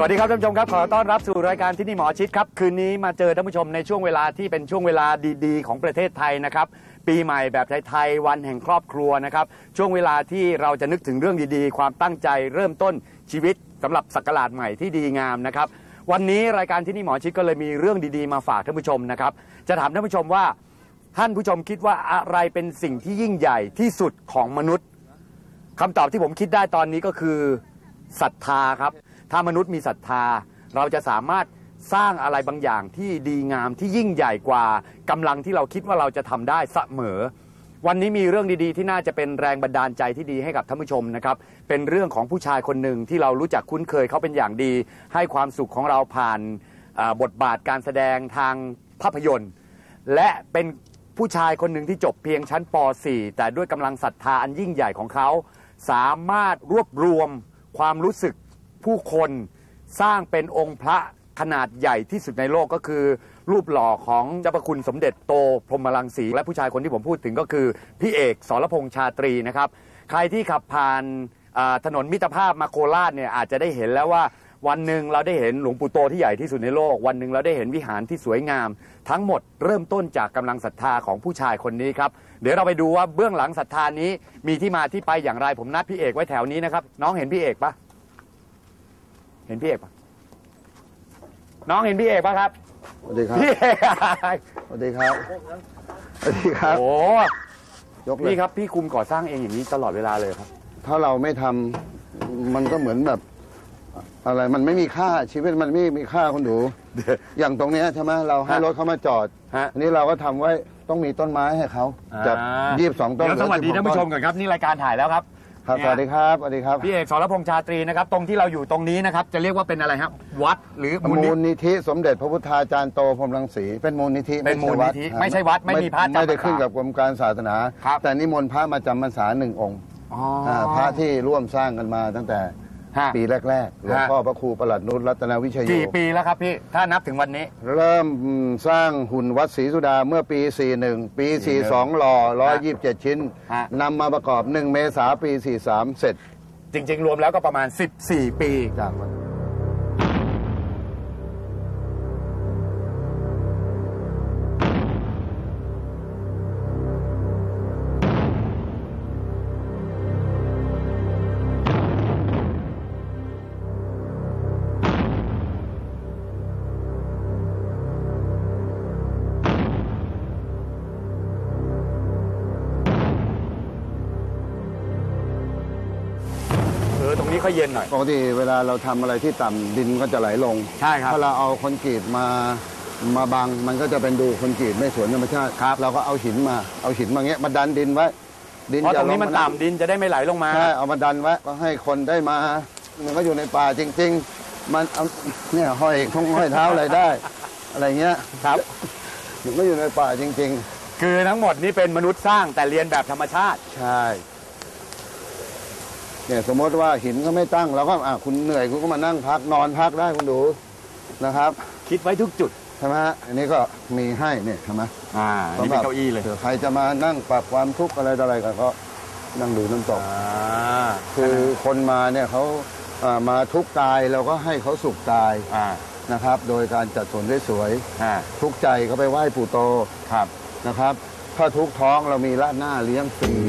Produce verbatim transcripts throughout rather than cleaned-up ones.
วัสดีครับท่านผู้ชมครับขอต้อนรับสู่รายการที่นี่หมอชิดครับคืนนี้มาเจอท่านผู้ชมในช่วงเวลาที่เป็นช่วงเวลาดีๆของประเทศไทยนะครับปีใหม่แบบไทยๆวันแห่งครอบครัวนะครับช่วงเวลาที่เราจะนึกถึงเรื่องดีๆความตั้งใจเริ่มต้นชีวิตสำหรับศักราชใหม่ที่ดีงามนะครับวันนี้รายการที่นี่หมอชิดก็เลยมีเรื่องดีๆมาฝากท่านผู้ชมนะครับจะถามท่านผู้ชมว่าท่านผู้ชมคิดว่าอะไรเป็นสิ่งที่ยิ่งใหญ่ที่สุดของมนุษย์คำตอบที่ผมคิดได้ตอนนี้ก็คือศรัทธาครับถ้ามนุษย์มีศรัทธาเราจะสามารถสร้างอะไรบางอย่างที่ดีงามที่ยิ่งใหญ่กว่ากำลังที่เราคิดว่าเราจะทำได้เสมอวันนี้มีเรื่องดีๆที่น่าจะเป็นแรงบันดาลใจที่ดีให้กับท่านผู้ชมนะครับเป็นเรื่องของผู้ชายคนหนึ่งที่เรารู้จักคุ้นเคยเขาเป็นอย่างดีให้ความสุขของเราผ่านบทบาทการแสดงทางภาพยนตร์และเป็นผู้ชายคนหนึ่งที่จบเพียงชั้นป .สี่ แต่ด้วยกำลังศรัทธาอันยิ่งใหญ่ของเขาสามารถรวบรวมความรู้สึกผู้คนสร้างเป็นองค์พระขนาดใหญ่ที่สุดในโลกก็คือรูปหล่อของเจ้าพระคุณสมเด็จโตพรหมรังสีและผู้ชายคนที่ผมพูดถึงก็คือพี่เอกสรพงษ์ชาตรีนะครับใครที่ขับผ่านถนนมิตรภาพมาโคราชเนี่ยอาจจะได้เห็นแล้วว่าวันหนึ่งเราได้เห็นหลวงปู่โตที่ใหญ่ที่สุดในโลกวันหนึ่งเราได้เห็นวิหารที่สวยงามทั้งหมดเริ่มต้นจากกำลังศรัทธาของผู้ชายคนนี้ครับเดี๋ยวเราไปดูว่าเบื้องหลังศรัทธานี้มีที่มาที่ไปอย่างไรผมนัดพี่เอกไว้แถวนี้นะครับน้องเห็นพี่เอกปะเห็นพี่เอกปะน้องเห็นพี่เอกปะครับสวัสดีครับพี่เอกสวัสดีครับสวัสดีครับโอ้ยกเลยพี่ครับพี่คุมก่อสร้างเองอย่างนี้ตลอดเวลาเลยครับถ้าเราไม่ทำมันก็เหมือนแบบอะไรมันไม่มีค่าชีวิตมันไม่มีค่าคุณดู อย่างตรงนี้ใช่ไหมเราให้รถเขามาจอดอันนี้เราก็ทำไว้ต้องมีต้นไม้ให้เขาจัดยี่สิบสองต้นเดี๋ยวสวัสดีท่านผู้ชมก่อนครับนี่รายการถ่ายแล้วครับครับสวัสดีครับสวัสดีครับพี่เอกสรพงษ์ชาตรีนะครับตรงที่เราอยู่ตรงนี้นะครับจะเรียกว่าเป็นอะไรครับวัดหรือมูลนิธิสมเด็จพระพุทธาจารย์โตพรหมรังสีเป็นมูลนิธิเป็นมูลนิธิไม่ใช่วัดไม่มีพระจำพรรษาไม่ได้ขึ้นกับกรมการศาสนาแต่นิมนต์พระมาจำพรรษาหนึ่งองค์พระที่ร่วมสร้างกันมาตั้งแต่ปีแรกๆหลวงพ่อพระครูประหลัดนุชรัตนวิชัยโยกี่ปีแล้วครับพี่ถ้านับถึงวันนี้เริ่มสร้างหุ่นวัดศรีสุดาเมื่อปีสี่สิบเอ็ดปีสี่สิบสองหล่อหนึ่งร้อยยี่สิบเจ็ดชิ้นนำมาประกอบหนึ่งเมษายนปีสี่สิบสามเสร็จจริงๆรวมแล้วก็ประมาณสิบสี่ปีจากตรงนี้ค่อยเย็นหน่อยปกติเวลาเราทำอะไรที่ต่ำดินก็จะไหลลงใช่ครับถ้าเราเอาคอนกรีตมามาบังมันก็จะเป็นดูคอนกรีตไม่สวนธรรมชาติครับเราก็เอาหินมาเอาหินมาเงี้ยมาดันดินไว้ดินเพราะตรงนี้มันต่ำดินจะได้ไม่ไหลลงมาใช่เอามาดันไว้ก็ให้คนได้มามันก็อยู่ในป่าจริงๆมันเอาเนี่ยห้อยทงห้อยเท้าอะไรได้อะไรเงี้ยครับมันก็อยู่ในป่าจริงๆคือทั้งหมดนี้เป็นมนุษย์สร้างแต่เรียนแบบธรรมชาติใช่เนี่ยสมมติว่าหินก็ไม่ตั้งเราก็อ่ะคุณเหนื่อยคุณก็มานั่งพักนอนพักได้คุณดูนะครับคิดไว้ทุกจุดใช่ไหมฮะอันนี้ก็มีให้เนี่ยใช่ไหมอ่านี่เป็นเก้าอี้เลยใครจะมานั่งปรับความทุกข์อะไรต่ออะไรก็นั่งดูน้ำตกคือคนมาเนี่ยเขามาทุกข์กายเราก็ให้เขาสุขกายนะครับโดยการจัดสวนสวยๆทุกข์ใจก็ไปไหว้ปู่โตครับนะครับถ้าทุกข์ท้องเรามีราดหน้าเลี้ยงฟรี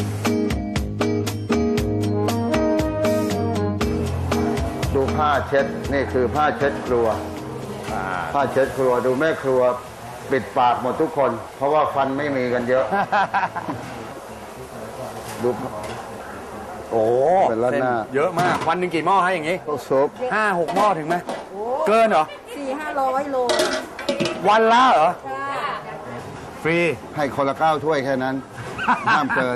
ดูผ้าเช็ดนี่คือผ้าเช็ดครัวผ้าเช็ดครัวดูแม่ครัวปิดปากหมดทุกคนเพราะว่าฟันไม่มีกันเยอะดูโอ้เป็นราดหน้าเยอะมากวันหนึ่งกี่หม้อให้อย่างนี้ซุปห้าหกหม้อถึงไหมเกินเหรอสี่ห้าร้อยโลวันละเหรอฟรีให้คนละเก้าถ้วยแค่นั้นห้ามเกิน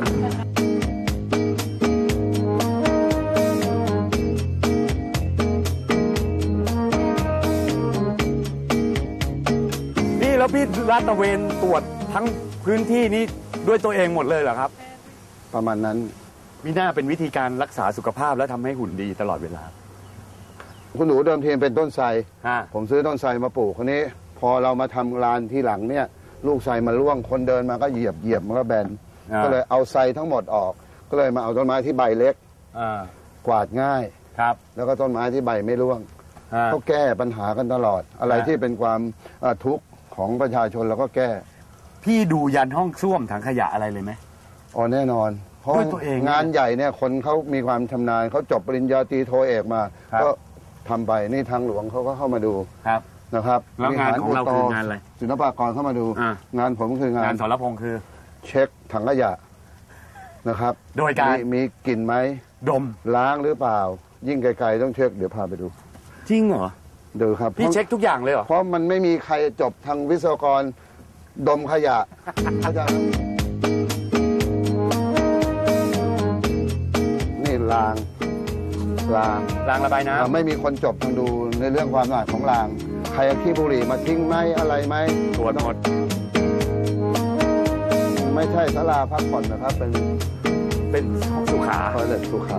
แล้วพี่ลาดตระเวนตรวจทั้งพื้นที่นี้ด้วยตัวเองหมดเลยเหรอครับประมาณนั้นมีหน้าเป็นวิธีการรักษาสุขภาพและทำให้หุ่นดีตลอดเวลาคุณหนูเดิมทีเป็นต้นไทรผมซื้อต้นไทรมาปลูกคนนี้พอเรามาทำลานที่หลังเนี่ยลูกไทรมาร่วงคนเดินมาก็เหยียบเหยียบมันก็แบนก็เลยเอาไทรทั้งหมดออกก็เลยมาเอาต้นไม้ที่ใบเล็กกวาดง่ายครับแล้วก็ต้นไม้ที่ใบไม่ร่วงเขาแก้ปัญหากันตลอด อะไรที่เป็นความทุกข์ของประชาชนเราก็แก้พี่ดูยันห้องส้วมถังขยะอะไรเลยไหมอ๋อแน่นอนเพราะงานใหญ่เนี่ยคนเขามีความชำนาญเขาจบปริญญาตรีโทเอกมาก็ทำไปนี่ทางหลวงเขาก็เข้ามาดูครับนะครับแล้วงานของเราคืองานอะไรศิลปากรเข้ามาดูงานผมคืองานงานสรพงษ์คือเช็คถังขยะนะครับโดยการมีกลิ่นไหมดมล้างหรือเปล่ายิ่งไกลๆต้องเช็คเดี๋ยวพาไปดูจริงเหรอดูครับพี่เช็คทุกอย่างเลยเหรอเพราะมันไม่มีใครจบทางวิศวกรดมขยะเข้าใจนี่รางรางรางระบายน้ำไม่มีคนจบทางดูในเรื่องความสะอาดของรางใครเอาขี้บุหรี่มาทิ้งไหมอะไรไหมตรวจหมดไม่ใช่ศาลาพักผ่อนนะครับเป็นเป็นสุขาคอยเล็สุขา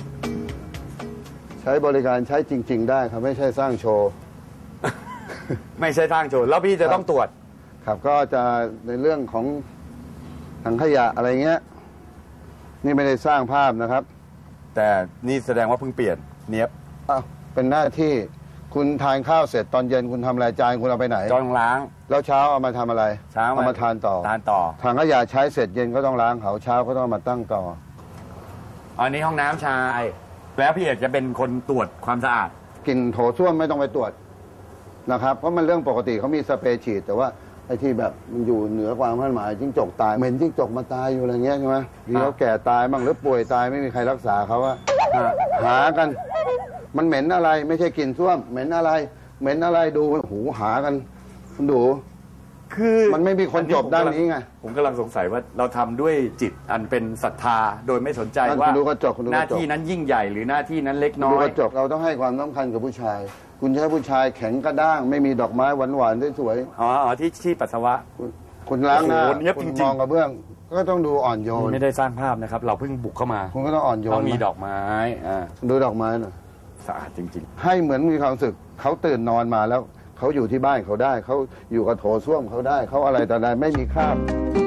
ใช้บริการใช้จริงๆได้ครับไม่ใช่สร้างโชว์ไม่ใช่สร้างโชว์แล้วพี่จะต้องตรวจครับก็จะในเรื่องของถังขยะอะไรเงี้ยนี่ไม่ได้สร้างภาพนะครับแต่นี่แสดงว่าเพิ่งเปลี่ยนเนี้ยบอ้าวเป็นหน้าที่คุณทานข้าวเสร็จตอนเย็นคุณทำอะไรจานคุณเอาไปไหนจานล้างแล้วเช้าเอามาทำอะไรเช้าเอามาทานต่อทานต่อถังขยะใช้เสร็จเย็นก็ต้องล้างเขาเช้าก็ต้องมาตั้งต่ออันนี้ห้องน้ำชายแล้วพี่เอกจะเป็นคนตรวจความสะอาดกลิ่นโถส้วมไม่ต้องไปตรวจนะครับเพราะมันเรื่องปกติเขามีสเปรย์ฉีดแต่ว่าไอ้ที่แบบมันอยู่เหนือความคาดหมายจิ้งจกตายเหม็นจิ้งจกมาตายอยู่อะไรเงี้ยใช่ไหมดีเขาแก่ตายบ้างหรือป่วยตายไม่มีใครรักษาเขาว่าหากันมันเหม็นอะไรไม่ใช่กลิ่นส้วมเหม็นอะไรเหม็นอะไรดูหูหากันคุณดูคือมันไม่มีคนจบด้านนี้ไงผมกำลังสงสัยว่าเราทำด้วยจิตอันเป็นศรัทธาโดยไม่สนใจว่าหน้าที่นั้นยิ่งใหญ่หรือหน้าที่นั้นเล็กน้อยกระจกเราต้องให้ความสำคัญกับผู้ชายคุณใช้ผู้ชายแข็งกระด้างไม่มีดอกไม้หวานๆสวยๆอ๋อที่ที่ปัสสาวะคุณล้างหน้าคุณมองกระเบื้องก็ต้องดูอ่อนโยนไม่ได้สร้างภาพนะครับเราเพิ่งบุกเข้ามาคุณก็ต้องอ่อนโยนต้องมีดอกไม้อ่าดูดอกไม้หน่อยสะอาดจริงๆให้เหมือนมีความรู้สึกเขาตื่นนอนมาแล้วเขาอยู่ที่บ้านเขาได้เขาอยู่กับโถส้วมเขาได้เขาอะไรแต่ใดไม่มีคราบ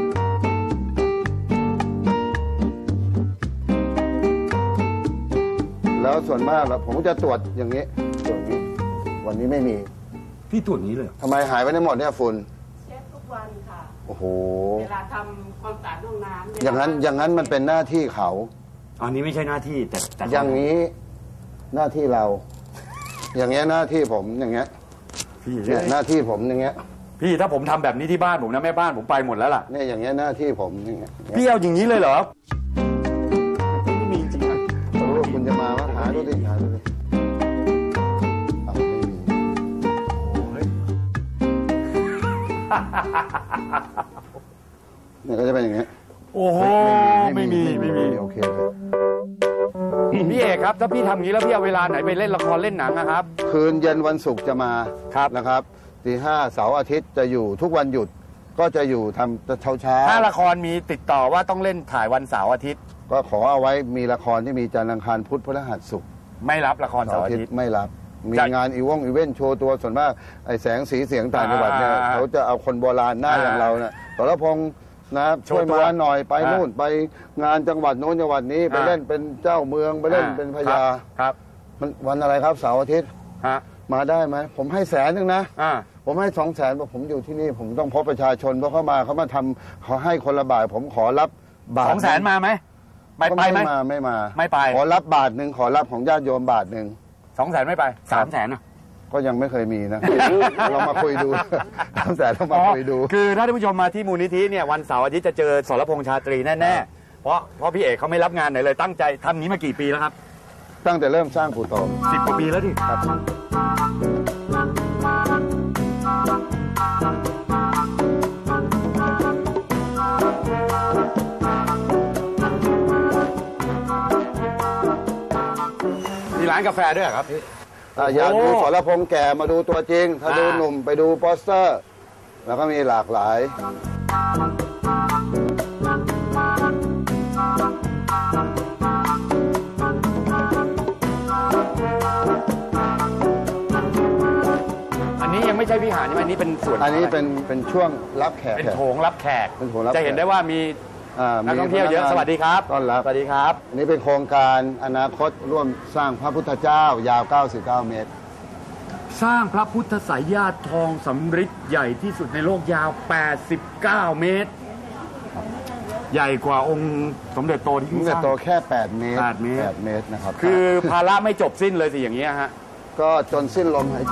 แล้วส่วนมากแล้วผมจะตรวจอย่างนี้ตรวจนี้วันนี้ไม่มีพี่ตรวจนี้เลยทำไมหายไปได้หมดเนี่ยฝุ่นเช็ดทุกวันค่ะโอ้โหเวลาทำความสะอาดห้องน้ำอย่างนั้นอย่างนั้นมันเป็นหน้าที่เขาอันนี้ไม่ใช่หน้าที่แต่แต่อย่างนี้หน้าที่เรา อย่างเงี้ยหน้าที่ผมอย่างเงี้ยพี่เนี่ยหน้าที่ผมอย่างเงี้ยพี่ถ้าผมทำแบบนี้ที่บ้านผมนะแม่บ้านผมไปหมดแล้วล่ะเนี่ยอย่างเงี้ยหน้าที่ผมอย่างเงี้ยพี่เอาอย่างนี้เลยเหรอไม่มีจริงอ่ะรู้คุณจะมาว่าหาดูดิหาดูดิเนี่ยก็จะเป็นอย่างเงี้ยโอ้โหไม่มีไม่มีโอเคพี่เอกครับถ้าพี่ทำอย่างนี้แล้วพี่เอาเวลาไหนไปเล่นละครเล่นหนังนะครับคืนเย็นวันศุกร์จะมาครับนะครับตีห้าเสาร์อาทิตย์จะอยู่ทุกวันหยุดก็จะอยู่ทำเช้าเช้าถ้าละครมีติดต่อว่าต้องเล่นถ่ายวันเสาร์อาทิตย์ก็ขอเอาไว้มีละครที่มีจันทร์อังคารพุธพฤหัสศุกร์ไม่รับละครเสาร์อาทิตย์ไม่รับมีงานอีวงอีเวนต์โชว์ตัวส่วนมากไอ้แสงสีเสียงต่างจังหวัดเนี่ยเขาจะเอาคนโบราณหน้าอย่างเราเนี่ยสรพงษ์นะช่วยมาหน่อยไปนู่นไปงานจังหวัดโน้นจังหวัดนี้ไปเล่นเป็นเจ้าเมืองไปเล่นเป็นพญาครับมันวันอะไรครับเสาร์อาทิตย์มาได้ไหมผมให้แสนนึงนะผมให้สองแสนเพราะผมอยู่ที่นี่ผมต้องพบประชาชนเพราะเขามาเขามาทำเขาให้คนละบาทผมขอรับบาทสองแสนมาไหมไม่ไปไหมไม่มาไม่มาไม่ไปขอรับบาทหนึ่งขอรับของญาติโยมบาทหนึ่งสองแสนไม่ไปสามแสนอ่ะก็ยังไม่เคยมีนะเรามาคุยดูสามแสนเรามาคุยดูคือถ้าท่านผู้ชมมาที่มูลนิธิเนี่ยวันเสาร์อาทิตย์จะเจอสรพงษ์ชาตรีแน่ๆเพราะเพราะพี่เอกเขาไม่รับงานไหนเลยตั้งใจทำนี้มากี่ปีแล้วครับตั้งแต่เริ่มสร้างปู่โตสิบกว่าปีแล้วดิครับมีร้านกาแฟด้วยครับพี่อยากดูสรพงษ์แก่มาดูตัวจริงถ้าดูหนุ่มไปดูโปสเตอร์แล้วก็มีหลากหลายอันนี้ยังไม่ใช่วิหารใช่ไหมอันนี้เป็นส่วนอันนี้เป็นเป็นช่วงรับแขกเป็นโถงรับแขกเป็นโถงรับจะเห็นได้ว่ามีนักท่องเที่ยวเยอะสวัสดีครับต้อนรับสวัสดีครับนี่เป็นโครงการอนาคตร่วมสร้างพระพุทธเจ้ายาวเก้าสิบเก้าเมตรสร้างพระพุทธสายญาติทองสำริดใหญ่ที่สุดในโลกยาวแปดสิบเก้าเมตร ใหญ่กว่าองค์สมเด็จโตที่สมเด็จโตแค่แปดเมตรแปดเมตรแปดเมตรนะครับคือภาระไม่จบสิ้นเลยสิอย่างเงี้ยฮะก็จนสิ้นลมหายใจ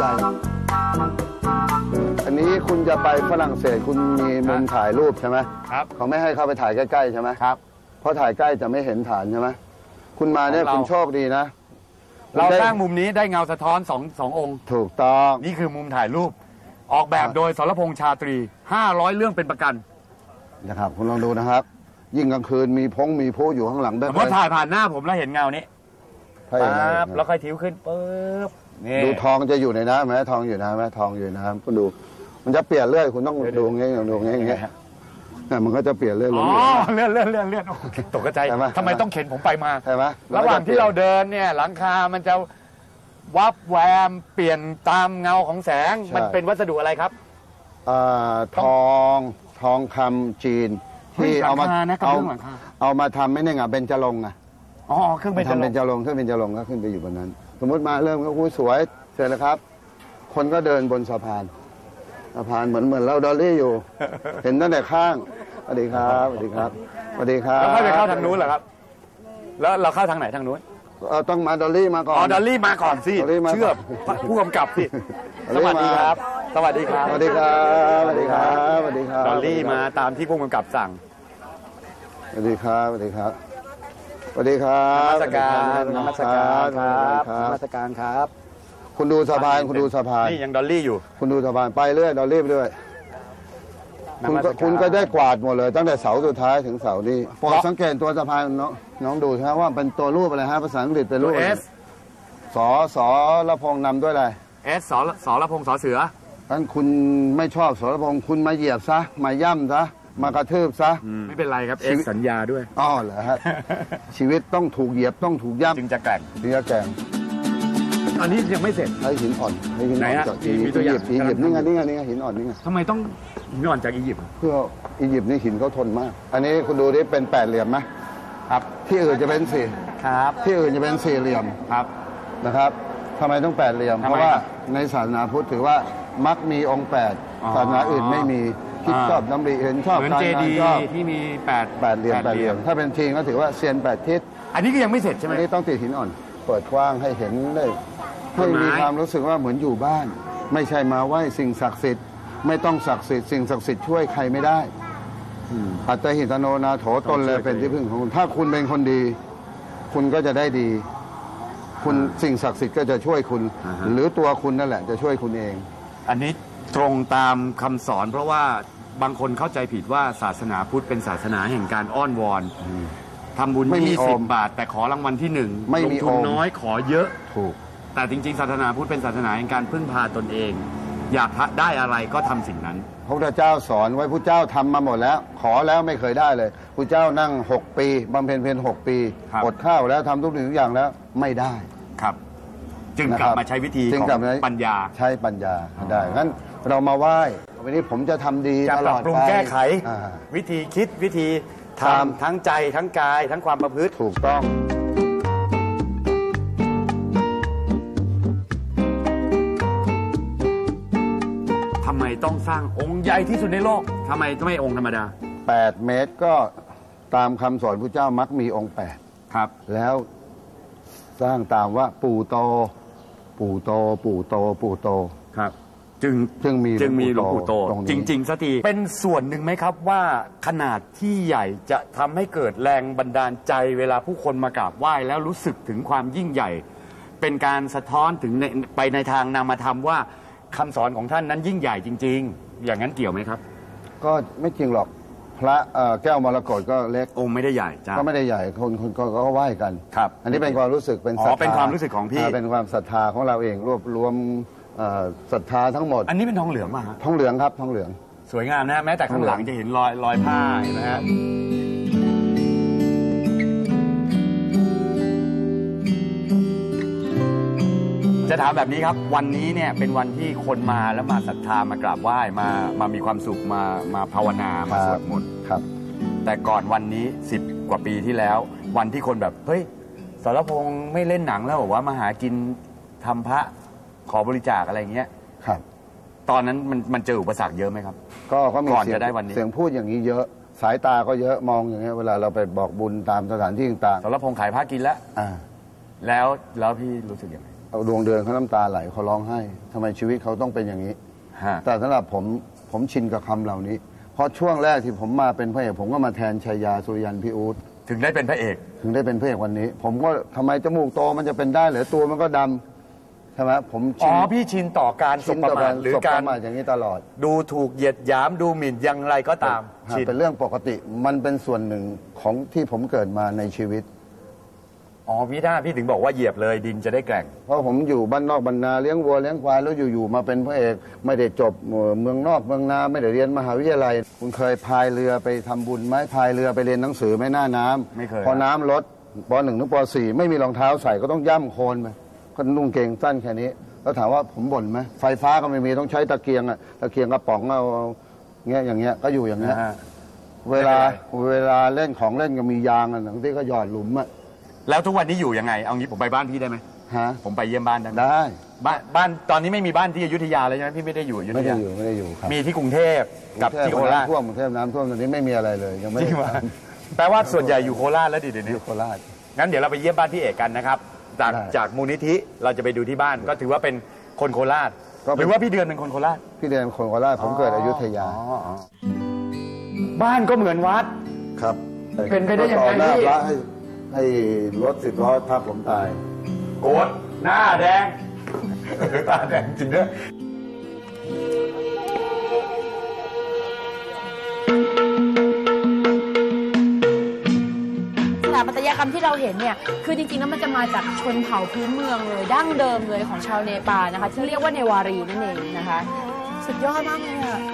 อันนี้คุณจะไปฝรั่งเศสคุณมีมุมถ่ายรูปใช่ไหมครับเขาไม่ให้เข้าไปถ่ายใกล้ๆใช่ไหมครับเพราะถ่ายใกล้จะไม่เห็นฐานใช่ไหมคุณมาเนี่ยของเราคุณโชคดีนะเราสร้างมุมนี้ได้เงาสะท้อนสองสององค์ถูกต้องนี่คือมุมถ่ายรูป ออกแบบโดยสรพงษ์ชาตรีห้าร้อยเรื่องเป็นประกันนะครับคุณลองดูนะครับ ยิ่งกลางคืนมีพงมีผู้อยู่ข้างหลังสมมติถ่ายผ่านหน้าผมแล้วเห็นเงานี้ใช่ไหมปั๊บแล้วค่อยทิ้วขึ้นปึ๊บนี่ดูทองจะอยู่ในน้ำไหมทองอยู่ในน้ำไหมทองอยู่ในน้ำคุณดู มันจะเปลี่ยนเรื่อยคุณต้องดูอย่างเงี้ยดูอย่างเงี้ยอย่างเงี้ยเนี่ยมันก็จะเปลี่ยนเรื่อยอ๋อเรื่อยเลื่อนเลื่อนเลื่อนเลื่อนโอเคตกใจใช่ไหมทำไมต้องเข็นผมไปมาใช่ไหมระหว่างที่เราเดินเนี่ยหลังคา มันจะวับแวมเปลี่ยนตามเงาของแสง มันเป็นวัสดุอะไรครับอ่าทองทองคำจีนเฮ้ยที่เอามาหลังคานะกระเอาเบื้องหลังคาเอามาทำไม่ได้ไงเบญจรงค์อะอ๋อเครื่องเป็นจทำรเป็นวดจรงค์เครื่องเป็นจรงค์ก็ขึ้นไปอยู่บนนั้น สมมติมาเริ่มก็สวยเสร็จแล้วครับ คนก็เดินบนสะพานสะพานเหมือนเหมือนเราดอลลี่อยู่ เห็นตั้งแต่ข้างสวัสดีครับสวัสดีครับสวัสดีครับแล้วค่อยไปเข้าทางนู้นเหรอครับ แล้วเราเข้าทางไหนทางนู้นเอ่อต้องมาดอลลี่มาก่อนอ๋อดอลลี่มาก่อนสิดอลลี่มาก่อนเชื่อผู้กำกับสิดอลสลี่วัสดีมาครับ สวัสดีครับสวัสดีครับสวัสดีครับสวัสดีครับดอลลี่มาตามที่ผู้กำกับสั่งสวัสดีครับสวัสดีครับสวัสดีครับนมัสการนมัสการครับสวัสดีนมัสการครับคุณดูสะพานคุณดูสะพานนี่ยังดอลลี่อยู่คุณดูสะพานไปเรื่อยดอลลี่ไปเรื่อยคุณก็คุณก็ได้กวาดหมดเลย ตั้งแต่เสาสุดท้ายถึงเสานี้โปรดสังเกตตัวสะพานน้องน้องดูครับว่าเป็นตัวรูปอะไรฮะภาษาอังกฤษเป็นรูปตัว S สอสอละพงษ์นำด้วยอะไรเอสสอสอละพงษ์สอเสืองั้นคุณไม่ชอบสรพงษ์คุณมาเหยียบซะมาย่ำซะมากระทืบซะไม่เป็นไรครับเอชีสวิตสัญญาด้วยอ๋อเหรอฮะ ชีวิตต้องถูกเหยียบต้องถูกย่ำจึงจะแกร่งถึงจะแกร่งอันนี้ยังไม่เสร็จใช้หินอ่อนใช้หินไหนอ่อนฮะจากมีอีมีตัวอย่างยิปต์อียิปต์นี่ไงนี่ไงนี่ไงหินอ่อนนี่ไงทำไมต้องหินอ่อนจากอียิปต์เพื่ออียิปต์นี่หินเขาทนมาก อันนี้คุณดูดิเป็นแปดเหลี่ยมไหมครับที่อื่นจะเป็นสี่ครับที่อื่นจะเป็นสี่เหลี่ยมครับนะครับทำไมต้องแปดเหลี่ยมทำไมเพราะว่าครับในศาสนาพุทธถือว่ามักมีองค์แปดอ๋อศาสนาอื่นไม่มีคิดอ่าชอบดำริเห็นชอบเหมือนการเจงานดีชอบที่มีแปดแปดเหลี่ยมแปดเหลี่ยมถ้าเป็นทีนก็ถือว่าเซียนแปดทิศอันนี้ก็ยังไม่เสร็จใช่ไหมอันนี้ต้องติดหินอ่อน เปิดกว้างให้เห็นได้ต้ให้นไม้มีความรู้สึกว่าเหมือนอยู่บ้าน ไม่ใช่มาไหว้สิ่งศักดิ์สิทธิ์ไม่ต้องศักดิ์สิทธิ์สิ่งศักดิ์สิทธิ์ช่วยใครไม่ได้อัตตหิตโนนาโถตนเลยเป็นที่พึ่งของคุณถ้าคุณเป็นคนดี คุณก็จะได้ดี คุณสิ่งศักดิ์สิทธิ์ก็จะช่วยคุณ หรือตัวคุณนั่นแหละจะช่วยคุณเองอันนี้ตรงตามคำสอน เพราะว่าบางคนเข้าใจผิดว่าศาสนาพุทธเป็นศาสนาแห่งการอ้อนวอนทำบุญไม่มียี่โอสิบมบาท แต่ขอรางวัลที่หนึ่งไม่ลมีงทุนโอมน้อยขอเยอะถูกแต่จริง ๆ ศาสนาพุทธเป็นศาสนาแห่งการพึ่งพาตนเอง อยากได้อะไรก็ทำสิ่งนั้นพระพุทธเจ้าสอนไว้พระเจ้าทำมาหมดแล้ว ขอแล้วไม่เคยได้เลยพระเจ้านั่งหกปีบำเพ็ญเพียรหกปีครับอดข้าวแล้วทำทุกสิ่งทุกอย่างแล้วไม่ได้ครับ จึงนะกคลัรับบ มาใช้วิธีจึงของกลับมาปัญญาใช้ปัญญาได้งั้นเรามาไหว้วันนี้ผมจะทำดีจะตปลรับอดปรุงไปแก้ไขอ่าวิธีคิดวิธีทครับำทั้งใจทั้งกาย ทั้งความประพฤติถูกต้องทำไมต้องสร้างองค์ใหญ่ที่สุดในโลกทำไมไม่องค์ธรรมดาแปดเมตรก็ตามคำสอนพระเจ้ามักมีองค์แปดครับแล้วสร้างตามว่าปู่โต ปู่โต ปู่โต ปู่โตครับ จึงจึงมีจึงมีหลวงปู่โตตรงนี้จริง ๆสักทีเป็นส่วนหนึ่งไหมครับว่าขนาดที่ใหญ่จะทำให้เกิดแรงบันดาลใจเวลาผู้คนมากราบไหว้แล้วรู้สึกถึงความยิ่งใหญ่ เป็นการสะท้อนถึงในไปในทางนามธรรมว่าคำสอนของท่านนั้นยิ่งใหญ่จริง ๆ อย่างนั้นเกี่ยวไหมครับก็ไม่จริงหรอกพระเอ่อแก้วมรกตก็เล็กองค์ไม่ได้ใหญ่จ้าก็ไม่ได้ใหญ่คนคนก็ก็ไหว้กันครับอันนี้เป็นความรู้สึกเป็นอ๋อศรัทธาเป็นความรู้สึกของพี่าเป็นความศรัทธาของเราเองรวบรวมเอ่อศรัทธาทั้งหมดอันนี้เป็นทองเหลืองป่ะฮะทองเหลืองครับทองเหลืองสวยงามนะแม้แต่ข้างหลังจะเห็นรอยรอยผ้าเห็นไหมฮะจะถามแบบนี้ครับ วันนี้เนี่ยเป็นวันที่คนมาแล้วมาศรัทธามากราบไหว้มามามีความสุขมามาภาวนามาสวดมนต์ครับแต่ก่อนวันนี้สิบกว่าปีที่แล้ว วันที่คนแบบเฮ้ยสรพงษ์ไม่เล่นหนังแล้วบอกว่ามาหากินทำพระขอบริจาคอะไรเงี้ยครับตอนนั้นมันมันเจออุปสรรคเยอะไหมครับก็ก็มีก่อนเสียจะงได้วันนี้เสียงพูดอย่างนี้เยอะสายตาก็เยอะมองอย่างเงี้ยเวลาเราไปบอกบุญตามสถานที่ต่างสรพงษ์ขายผ้ากินแล้วๆอ่าแล้วแล้วพี่รู้สึกยังไงเอาดวงเดือนเขาน้ำตาไหลเขาร้องไห้ทำไมชีวิตเขาต้องเป็นอย่างนี้ฮะแต่สำหรับผมผมชินกับคำเหล่านี้เพราะช่วงแรกที่ผมมาเป็นพระเอกผมก็มาแทนชัยยาสุริยันพี่อู๊ดถึงได้เป็นพระเอกถึงได้เป็นพระเอกวันนี้ ผมก็ทำไมจมูกโตมันจะเป็นได้เหรือตัวมันก็ดำใช่ไหมผมอ๋ชิอน พี่ชินต่อการสชิบนประต่อมาการทหรือสบกาปรระมาทอย่างนี้ตลอดดูถูกเหยียดหยามดูหมิ่นอย่างไรก็ตามหากชินเป็นเรื่องปกติมันเป็นส่วนหนึ่งของที่ผมเกิดมาในชีวิตอ๋อพี่ท่าพี่ถึงบอกว่าเหยียบเลยดินจะได้แกร่งเพราะผมอยู่บ้านนอกบ้านนาเลี้ยงวัวเลี้ยงควายแล้วอยู่ๆมาเป็นพระเอกไม่ได้จบเมืองนอกเมืองนาไม่ได้เรียนมหาวิทยาลัยคุณเคยพายเรือไปทำบุญไหมพายเรือไปเรียนหนังสือไหมหน้าน้ำไม่เคยพอน้ำลดปหนึ่งถึงปสี่ไม่มีรองเท้าใส่ก็ต้องย่ำโคลนไปก็นุ่งเกงสั้นแค่นี้แล้วถามว่าผมบ่นไหมไฟฟ้าก็ไม่มีต้องใช้ตะเกียงอะตะเกียงกระป๋องเอาเงี้ยอย่างเงี้ยก็อยู่อย่างเงี้ยนะฮะเวลาเวลาเล่นของเล่นก็มียางอะบางทีก็หยอดหลุมอะแล้วทุกวันนี้อยู่ยังไง เอางี้ผมไปบ้านพี่ได้ไหมฮะผมไปเยี่ยมบ้านได้ไหมได้บ้านบ้านตอนนี้ไม่มีบ้านที่อยุธยาเลยใช่ไหมพี่ไม่ได้อยู่อยุธไม่ได้ยาอยู่ไม่ได้อยู่ครับมีที่กรุงเทพกับที่โคราชน้ำท่วมกรุงเทพน้ำท่วมตอนนี้ไม่มีอะไรเลยยังไม่จริได้งไหมแปลว่าส่วนใหญ่อยู่โคราชแล้วดิเดี๋ยวอนี้ยู่โคราชงั้นเดี๋ยวเราไปเยี่ยมบ้านพี่เอกกันนะครับ จากได้จากมูลนิธิเราจะไปดูที่บ้าน ก็ถือว่าเป็นคนโคราชก็เป็นหรือว่าพี่เดือนเป็นคนโคราชพี่เดนคนโคราชผมเกิดอยุธยาอ๋ออ๋อบ้านก็เหมือนวัดครับเป็นไปได้ยังไงต่อหน้าพี่พระให้ให้รถสิบล้อทับผมตายโกรธหน้าแดง ตาแดงจริงด้วยสถาปัตยกรรมที่เราเห็นเนี่ยคือจริงๆแล้วมันจะมาจากชนเผ่าพื้นเมืองเลยดั้งเดิมเลยของชาวเนปาลนะคะที่เรียกว่าเนวารีนั่นเองนะคะสุดยอดมากเลยอะ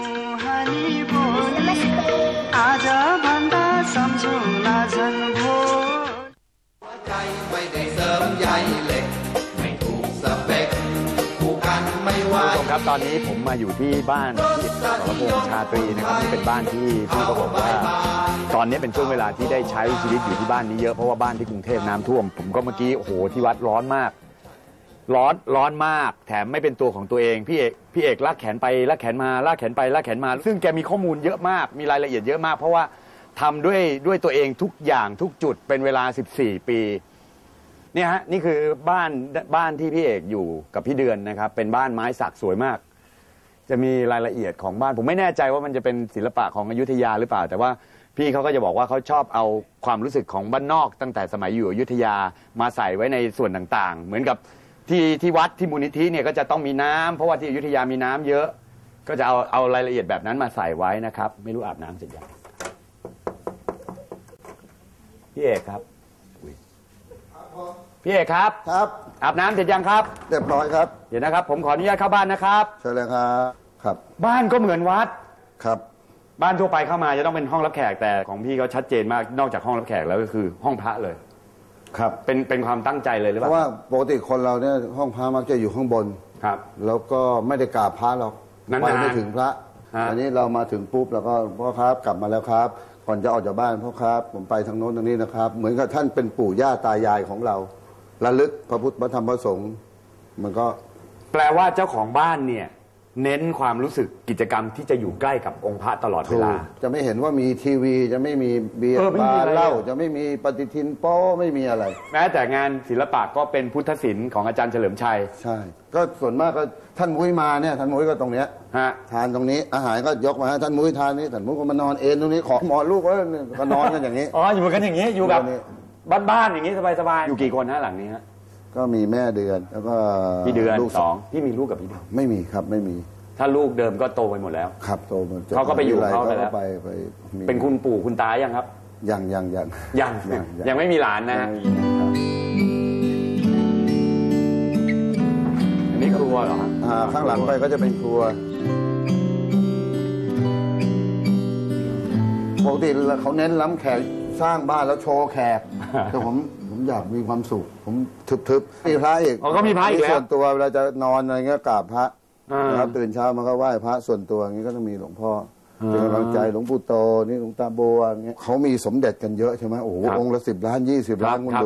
คุณผู้ชมครับตอนนี้ผมมาอยู่ที่บ้านที่สรพงษ์ชาตรีนะครับนี่เป็นบ้านที่พี่เขาบอกว่า ตอนนี้เป็นช่วงเวลาที่ได้ใช้ชีวิตอยู่ที่บ้านนี้เยอะเพราะว่าบ้านที่กรุงเทพน้ำท่วม ผมก็เมื่อกี้โอ้โหที่วัดร้อนมาก ร้อนร้อนมากแถมไม่เป็นตัวของตัวเองพี่เอกพี่เอกลากแขนไปลากแขนมาลากแขนไปลากแขนมา ซึ่งแกมีข้อมูลเยอะมากมีรายละเอียดเยอะมาก เพราะว่าทำด้วยด้วยตัวเองทุกอย่างทุกจุดเป็นเวลาสิบสี่ปีเนี่ยฮะนี่คือบ้านบ้านที่พี่เอกอยู่กับพี่เดือนนะครับเป็นบ้านไม้สักสวยมาก จะมีรายละเอียดของบ้านผมไม่แน่ใจว่ามันจะเป็นศิลปะของอยุธยาหรือเปล่า แต่ว่าพี่เขาก็จะบอกว่าเขาชอบเอาความรู้สึกของบ้านนอกตั้งแต่สมัยอยู่อยุธยามาใส่ไว้ในส่วนต่างๆ เหมือนกับที่ที่วัดที่มูลนิธิเนี่ยก็จะต้องมีน้ำเพราะว่าที่อยุธยามีน้ำเยอะ ก็จะเอาเอารายละเอียดแบบนั้นมาใส่ไว้นะครับ ไม่รู้อาบน้ำเสร็จยังพี่เอกครับอุ๊ยพี่เอกครับครับอาบน้ำเสร็จยังครับเรียบร้อยครับเดี๋ยวนะครับ ผมขออนุญาตเข้าบ้านนะครับเชิญเลยครับครับบ้านก็เหมือนวัดครับบ้านทั่วไปเข้ามาจะต้องเป็นห้องรับแขกแต่ของพี่เขาชัดเจนมากนอกจากห้องรับแขกแล้วก็คือห้องพระเลยครับเป็นเป็นความตั้งใจเลยหรือเพเปราะล่าว่าปกติคนเราเนี่ยห้องพระมักจะอยู่ข้างบนครับแล้วก็ไม่ได้กราบพระหรอกนานๆไปไม่ถึงพระฮะอันนี้เรามาถึงปุ๊บแล้วก็พ่อครับกลับมาแล้วครับ ก่อนจะออกจากบ้านพ่อครับ ผมไปทางโน้นทางนี้นะครับ เหมือนกับท่านเป็นปู่ย่าตายายของเราระลึกพระพุทธพระธรรมพระสงฆ์มันก็แปลว่าเจ้าของบ้านเนี่ยเน้นความรู้สึกกิจกรรมที่จะอยู่ใกล้กับองค์พระตลอดเวถูกลาจะไม่เห็นว่ามีทีวี จะไม่มีเบียร์เออไม่มีบาอะไรร์เหล้าเลยจะไม่มีปฏิทินโป้ไม่มีอะไรแม้แต่งานศิลปะก็เป็นพุทธศิลป์ของอาจารย์เฉลิมชัยใช่ ก็ส่วนมากก็ท่านมุ้ยมาเนี่ยท่านมุ้ยก็ตรงเนี้ยฮะทานตรงนี้อาหารก็ยกมาให้ท่านมุ้ยทานนี้ท่านมุ้ยก็มานอนเอนตรงนี้ขอหมอนลูกก็ก็นอนกันอย่างนี้อ๋ออยู่กันอย่างนี้อยู่แบบอยู่นี่บ้านๆอย่างนี้สบายๆอยู่กี่คนฮะหลังนี้ฮะก็มีแม่เดือนแล้วก็พี่เดือนลูกสองพี่มีลูกกับพี่เดือนไม่มีครับไม่มีถ้าลูกเดิมก็โตไปหมดแล้วครับโตมาเขาก็ไปอยู่วิทเขาลัไปแล้วไปไปมีเป็นคุณปู่คุณตายังครับยังยังยังยังยังยังไม่มีหลานนะฮะยังไม่มีครับอันนี้ครัวเหรอฮะอ่าข้างหลังไปก็จะเป็นครัวปกติเขาเน้นล้ำแขกสร้างบ้านแล้วโชว์แขก แต่ผมผมอยากมีความสุข ผมทึบๆมีพระอีกอ๋อก็มีพระอีกแล้วส่วนตัวเวลาจะนอนอะไรเงี้ยกราบพระอ่านนะครับตื่นเช้ามันก็ไหว้พระส่วนตัวอย่างนี้ก็ต้องมีหลวงพ่อเป็นกำลังใจหลวงปู่โตนี่หลวงตาบัวอย่างเงี้ยเขามีสมเด็จกันเยอะใช่ไหมโอ้โหครับองค์ละสิบล้านยี่สิบล้านครับคุณครับดู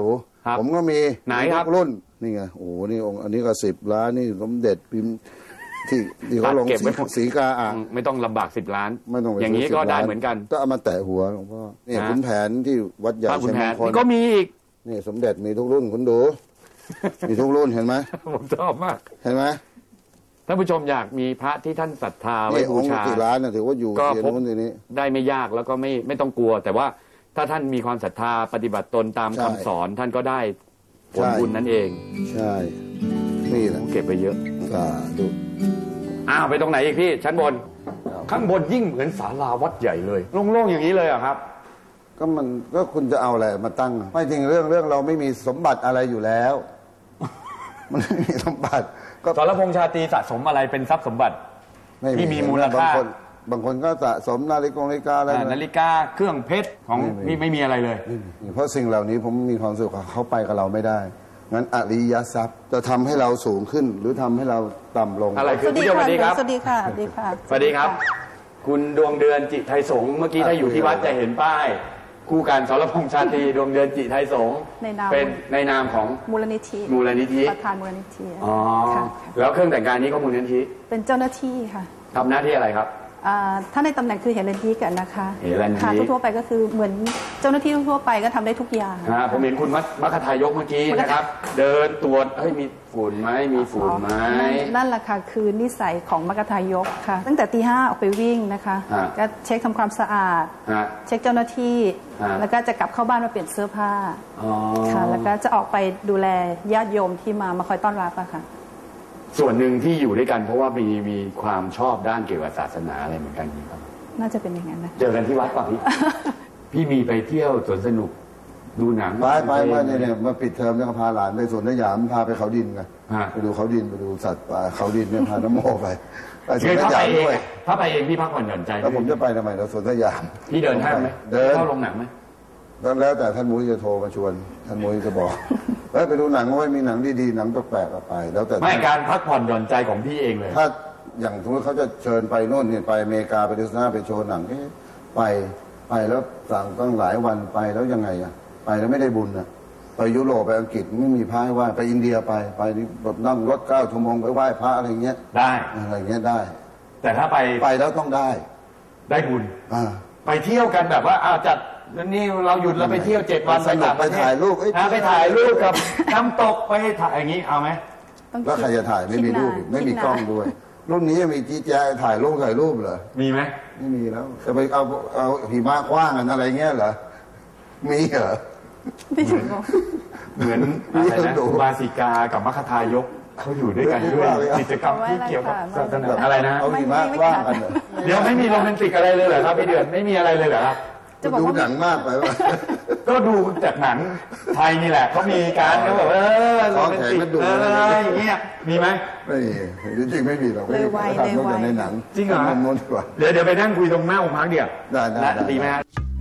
ครับผมก็มีไหนครับทุกรุ่นนี่ไงโอ้โหนี่องค์อันนี้ก็สิบล้านนี่สมเด็จพิมพ์ที่ที่เขาลงเก็บสีไว้หมดสีกาอ่างไม่ต้องลำบากสิบล้านไม่ต้องไปอย่างนี้ซื้ก็สิบได้ล้เหมือนกันก็เอามาแตะหัวหลวงพ่อเนี่ยนะขุนแผนที่วัดใหญ่พระขุนชัยแผม นงคลนี่ก็มีอีกนี่สมเด็จมีทุกรุ่นคุณดู มีทุกรุ่นเห็นไหมผมชอบมากเห็นไหมท่านผู้ชมอยากมีพระที่ท่านศรัทธาไว้นี่อบูงค์ชากี่ล้านนะถือว่าอยู่ก็เทียนพบนู้นทีนี้ได้ไม่ยากแล้วก็ไม่ไม่ต้องกลัว แต่ว่าถ้าท่านมีความศรัทธาปฏิบัติตนตามใช่คำสอนท่านก็ได้ผลใช่บุญนั่นเองใช่นี่แหละเก็บไปเยอะสาธุอ้าวไปตรงไหนอีกพี่ชั้นบน ข้างบนยิ่งเหมือนศาลาวัดใหญ่เลยโล่งๆอย่างนี้เลยเหรอะครับก็มันก็คุณจะเอาอะไรมาตั้งไม่จริงเรื่องเรื่องเราไม่มีสมบัติอะไรอยู่แล้ว มันไม่มีสมบัติก็สรพงษ์ชาตรีสะสมอะไรเป็นทรัพย์สมบัติไม่ที่มีมูลค่าบางคนบางคนก็สะสมนาฬิกานาฬิกาอะไรอ่านาฬิกาเครื่องเพชรของไม่มีนี่ไม่มีอะไรเลยเพราะสิ่งเหล่านี้ผมมีความรู้สึกว่าเขาไปกับเราไม่ได้งั้นอริยทรัพย์จะทำให้เราสูงขึ้น หรือทำให้เราต่ำลงอะไรคือพี่โยมสวัสดีครับสวัสดีค่ะ สวัสดีค่ะสวัสดีครับ คุณดวงเดือนจิตไทยสงฆ์เมื่อกี้ถ้าอยู่ที่วัดจะเห็นป้าย คู่กันสรพงษ์ชาตรีดวงเดือนจิตไทยสงฆ์ในนามเป็นในนามของมูลนิธิมูลนิธิประธานมูลนิธิอ๋อค่ะแล้วเครื่องแต่งกายนี้ก็มูลนิธิเป็นเจ้าหน้าที่ค่ะทำหน้าที่อะไรครับอ่าถ้าในตำแหน่งคือเฮเลนทีกันนะคะเฮเลนทีค่ะทั่วๆไปก็คือเหมือนเจ้าหน้าที่ทั่วๆไปก็ทำได้ทุกอย่างอ่าผมเห็นคุณมัคมัคคทายกเมื่อกี้นะครับ เดินตรวจเฮ้ยมีฝุ่นไหมมีฝุ่นไหมนั่นนั่นแหละค่ะคือนิสัยของมกทายกค่ะ ตั้งแต่ตีห้าออกไปวิ่งนะคะฮะก็เช็คทำความสะอาดฮะเช็คเจ้าหน้าที่ฮะแล้วก็จะกลับเข้าบ้านมาเปลี่ยนเสื้อผ้าอ๋อค่ะ แล้วก็จะออกไปดูแลญาติโยมที่มามาคอยต้อนรับอะค่ะส่วนหนึ่งที่อยู่ด้วยกันเพราะว่ามีมีความชอบด้านเกี่ยวกับศาสนาอะไรเหมือนกันครับน่าจะเป็นอย่างนั้นนะเจอกันที่วัดป่ะพี่ พี่มีไปเที่ยวสวนสนุกดูหนังไปไปมาเนี่ยเนี่ยมาปิดเทอมเนี่ยก็พาหลานไปสวนสยามพาไปเขาดินไงฮะไปดูเขาดินไปดูสัตว์ป่าเขาดินเนี่ยพาน้ำโมไปไปสวคืนอสถ้าไปยามเองด้วยถ้าไปเองพี่พักผ่อนหย่อนใจแล้วผมจะไปทำไมเราสวนสยามพี่เดินห้างไหมเดินเข้าโรงหนังไหมแล้วแต่ท่านมุ้ยจะโทรมาชวนท่านมุ้ยจะบอกเฮ้ยไปดูหนังว่ามีหนังดีๆหนังแปลกๆก็ไป แล้วแต่ไม่การพักผ่อนหย่อนใจของพี่เองเลยถ้าอย่างสมมติเขาจะเชิญไปโน่นเนี่ยไปอเมริกาไปดิสนีย์ไปโชว์หนังเอ๊ะไปไปแล้วสั่งตั้งหลายวันไปแล้วยังไงอะไปแล้วไม่ได้บุญอะไปยุโรปไปอังกฤษไม่มีพระให้ไหว้ไปอินเดียไปไปนี่แบบนั่งรถเก้าชั่วโมงไปไหว้พระอะไรเงี้ยได้อะไรเงี้ยได้แต่ถ้าไปไปแล้วต้องได้ได้บุญอ่าไปเที่ยวกันแบบว่าอ้าวจัดนี่เราหยุดแล้วไปเที่ยวเจ็ดวันสนุกต่งประเทศไปถ่ายรูปเอ้ยนะไปถ่ายรูปกับน้ำตกไปถ่ายอย่างนี้เอาไหมต้องแล้วใครจะถ่ายไม่มีรูปอีกไม่มีกล้องด้วย รุ่นนี้ยังมีจีแจถ่ายรูปถ่ายรูปเหรอมีไหมไม่มีแล้วจะไปเอาเอาหิมะคว้างกันอะไรเงี้ยเหรอมีเหรอไม่ถึงหรอกเหมือนอะไรนะบาสิกากับมัคคทายกเขาอยู่ด้วยกันด้วยกิจกรรมที่เกี่ยวกับศาสนาอะไรนะเอาหิมะคว้างกันเหรอเดี๋ยวไม่มีโรแมนติกอะไรเลยเหรอครับพี่เดือนไม่มีอะไรเลยเหรอครับจะบอกดูว่าหนังมากไปวะก็ดูจากหนังไทยนี่แหละเขามีการเขาแบบเออโรแมนติกเอออย่างเงี้ยมีไหมไม่มีจริงๆไม่มีหรอกเลยไวไม่เลยทำนอกไวจากในหนังจริงเหรอทำโน้นดีกว่าเดี๋ยวเดี๋ยวไปนั่งคุยตรงหน้าองค์พระเดียวได้ได้นะได้ดีไหมฮะ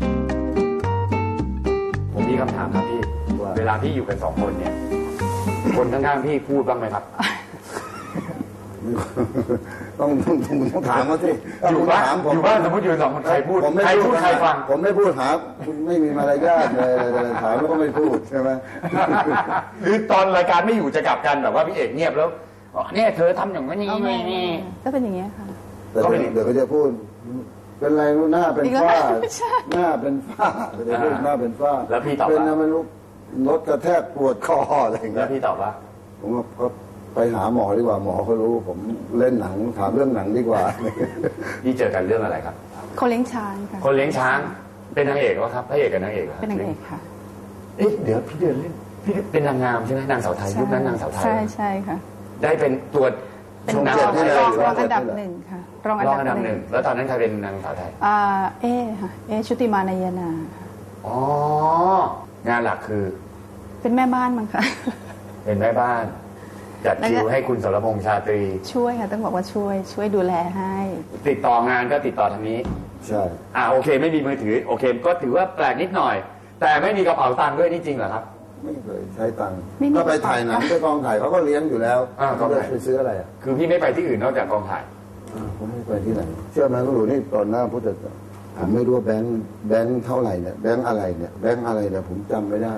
ผมมีคำถามครับพี่ว่าเวลาพี่อยู่กันสองคนเนี่ย คนข้างๆพี่พูดบ้างไหมครับต้องต้องต้องต้องถามเขาสิอยู่บ้านถามผมอยู่บ้านสมมติอยู่สองคนใครพูดผมไม่ใครพูดใครฟังผมไม่พูดหาคุณไม่มีมารยาทเลยอะไรถามแล้วก็ไม่พูดใช่ไหมคือตอนรายการไม่อยู่จะกลับกันแบบว่าพี่เอกเงียบแล้วอ๋อเนี่ยเธอทำอย่างนี้เอานี่ไม่นี่ก็เป็นอย่างเงี้ยค่ะแต่เดี๋ยวเดี๋ยวเขาจะพูด เป็นไรรู้หน้าเป็นอีกแล้วฝ้าไม่ใช่หน้าเป็นฝ้าเดี๋ยวพูดหน้าเป็นฝ้าแล้วพี่ตอบเป็นว่าอะไรไม่รู้รถกระแทกปวดคออะไรอย่างแล้เงี้วย พี่ตอบว่าผมว่าก็ไปหาหมอดีกว่าหมอเขารู้ ผมเล่นหนังถามเรื่องหนังดีกว่าพี่เจอกันเรื่องอะไรครับคนเลี้ยงช้างค่ะคนเลี้ยงช้างเป็นนางเอกวะครับพระเอกกับนางเอกหรอเป็นนางเอกค่ะเอ๊ะเดี๋ยวพี่เดือนเล่นพี่เป็นนางงามใช่ไหมนางสาวไทยยุคนั้นนางสาวไทยใช่ใช่ค่ะได้เป็นตัวเป็นนางรสาอวงไทยรองหรว่าองอันดับหนึ่งค่ะรองอันรองดับอันดับหหนึ่นึ่งงแล้วตอนนั้นใครเป็นนางสาวไทยอ่าเอ๊ค่ะเอ๊ชุติมานายนาอ๋องานหลักคือเป็นแม่บ้านมั้งค่ะเป็นแม่บ้านจัดคิวให้คุณสรพงษ์ชาตรีช่วยค่ะต้องบอกว่าช่วยช่วยดูแลให้ติดต่องานก็ติดต่อทางนี้ใช่อ่าโอเคไม่มีมือถือโอเค ก็ถือว่าแปลกนิดหน่อย แต่ไม่มีกระเป๋าตังค์ด้วยนี่จริงเหรอครับไม่เคยใช้ตังค์ไม่มีก็ไปถ่ายหนังไปกองถ่ายเขาก็เลี้ยงอยู่แล้วอ่าเขาจะไปซื้ออะไรอ่ะคือพี่ไม่ไปที่อื่นนอกจากกองถ่ายอ่าผมไม่ไปที่ไหนเชื่อไหมก็รู้นี่ตอนหน้าพุทธผมไม่รู้ว่าแบงค์แบงค์เท่าไหร่เนี่ยแบงค์อะไรเนี่ยแบงค์อะไรเนี่ยผมจำไม่ได้เลย